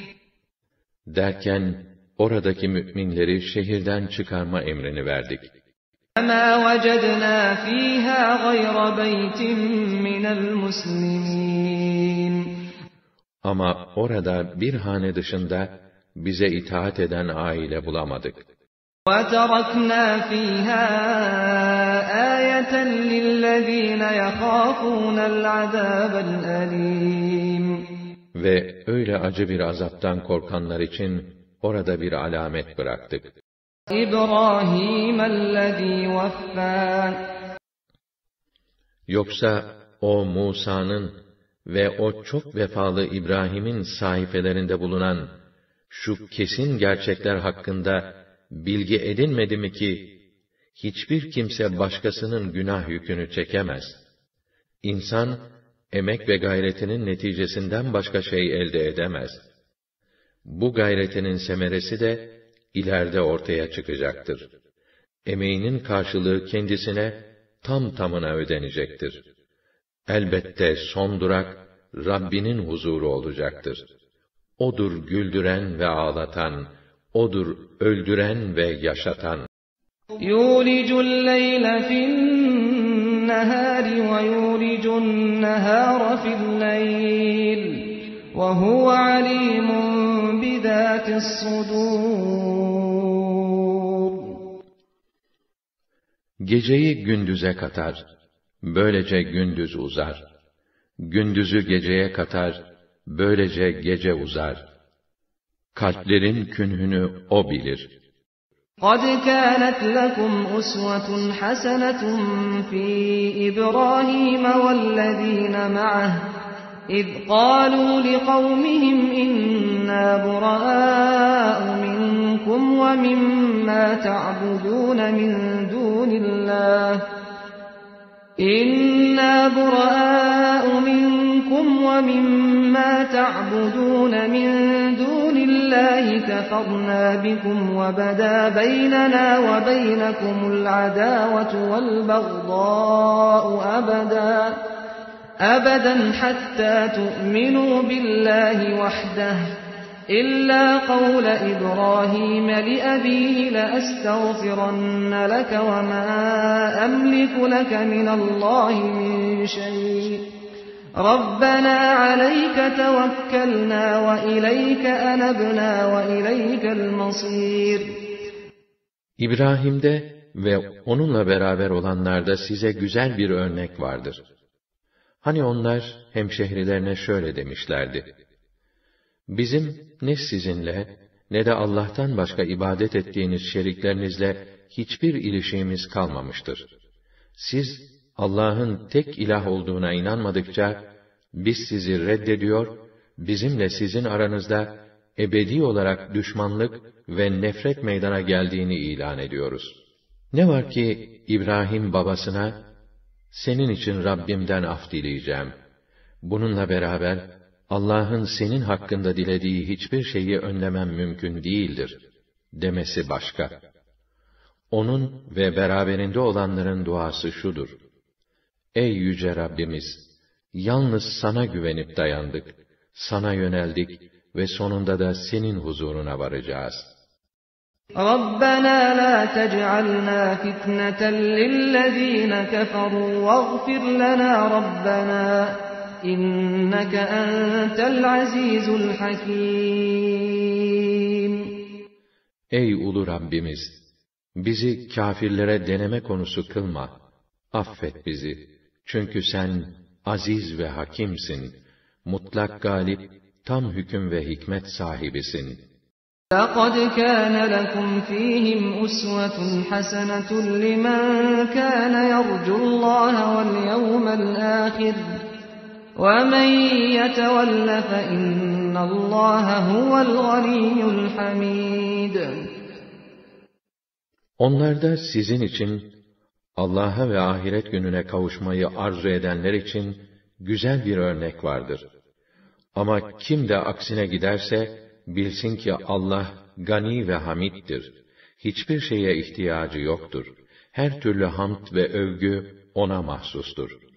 Derken, oradaki müminleri şehirden çıkarma emrini verdik. فَمَا وَجَدْنَا فِيهَا غَيْرَ بَيْتٍ مِّنَ الْمُسْلِمِينَ. Ama orada bir hane dışında bize itaat eden aile bulamadık. وَتَرَكْنَا فِيهَا آيَةً لِلَّذ۪ينَ يَخَافُونَ الْعَذَابَ الْأَلِيمِ. Ve öyle acı bir azaptan korkanlar için orada bir alamet bıraktık. İbrahim ellezî veffâ. Yoksa o Musa'nın ve o çok vefalı İbrahim'in sahifelerinde bulunan şu kesin gerçekler hakkında bilgi edinmedi mi ki, hiçbir kimse başkasının günah yükünü çekemez. İnsan, emek ve gayretinin neticesinden başka şey elde edemez. Bu gayretinin semeresi de, ileride ortaya çıkacaktır. Emeğinin karşılığı kendisine tam tamına ödenecektir. Elbette son durak, Rabbinin huzuru olacaktır. O'dur güldüren ve ağlatan, O'dur öldüren ve yaşatan. يُولِجُ اللَّيْلَ فِي النَّهَارِ النَّهَارِ وَيُولِجُ النَّهَارَ فِي اللَّيْلِ وَهُوَ عَلِيمٌ بِذَاتِ الصُّدُورِ. Geceyi gündüze katar, böylece gündüz uzar. Gündüzü geceye katar, böylece gece uzar. Kalplerin künhünü O bilir. قَدْ كَانَتْ لَكُمْ أُسْوَةٌ حَسَنَةٌ فِي إِبْرَاهِيمَ وَالَّذِينَ مَعَهُ إِذْ قَالُوا لِقَوْمِهِمْ إِنَّا بُرَآءُ مِنكُمْ وَمِمَّا تَعْبُدُونَ مِن دُونِ اللَّهِ كَفَرْنَا بِكُمْ وَبَدَا بَيْنَنَا وَبَيْنَكُمُ الْعَدَاوَةُ وَالْبَغْضَاءُ أَبَدًا حَتَّى تُؤْمِنُوا بِاللَّهِ وَحْدَهُ إِلَّا قَوْلَ إِبْرَاهِيمَ لِأَبِيهِ لَأَسْتَغْفِرَنَّ لَكَ وَمَا أَمْلِكُ لَكَ مِنَ اللَّهِ مِن شَيْءٍ رَبَّنَا عَلَيْكَ تَوَكَّلْنَا وَإِلَيْكَ أَنَبْنَا وَإِلَيْكَ الْمَصِيرُ. İbrahim'de ve onunla beraber olanlarda size güzel bir örnek vardır. Hani onlar hemşehrilerine şöyle demişlerdi: Bizim ne sizinle ne de Allah'tan başka ibadet ettiğiniz şeriklerinizle hiçbir ilişkimiz kalmamıştır. Siz Allah'ın tek ilah olduğuna inanmadıkça biz sizi reddediyor, bizimle sizin aranızda ebedi olarak düşmanlık ve nefret meydana geldiğini ilan ediyoruz. Ne var ki İbrahim babasına, senin için Rabbimden af dileyeceğim. Bununla beraber Allah'ın senin hakkında dilediği hiçbir şeyi önlemem mümkün değildir demesi başka. Onun ve beraberinde olanların duası şudur: Ey yüce Rabbimiz! Yalnız sana güvenip dayandık, sana yöneldik ve sonunda da senin huzuruna varacağız. رَبَّنَا لَا تَجْعَلْنَا فِتْنَةً لِلَّذ۪ينَ كَفَرُوا وَاغْفِرْ لَنَا رَبَّنَا إِنَّكَ أَنْتَ الْعَز۪يزُ الْحَك۪يمُ. Ey ulu Rabbimiz! Bizi kâfirlere deneme konusu kılma. Affet bizi. Çünkü sen aziz ve hakimsin. Mutlak galip, tam hüküm ve hikmet sahibisin. لَقَدْ كَانَ لَكُمْ فِيهِمْ أُسْوَةٌ حَسَنَةٌ لِمَنْ كَانَ يَرْجُو اللّٰهَ وَالْيَوْمَ الْآخِرَ وَمَنْ يَتَوَلَّ فَإِنَّ اللّٰهَ هُوَ الْغَنِيُّ الْحَمِيدُ. Onlarda sizin için, Allah'a ve ahiret gününe kavuşmayı arzu edenler için güzel bir örnek vardır. Ama kim de aksine giderse, bilsin ki Allah gani ve hamiddir. Hiçbir şeye ihtiyacı yoktur. Her türlü hamd ve övgü ona mahsustur.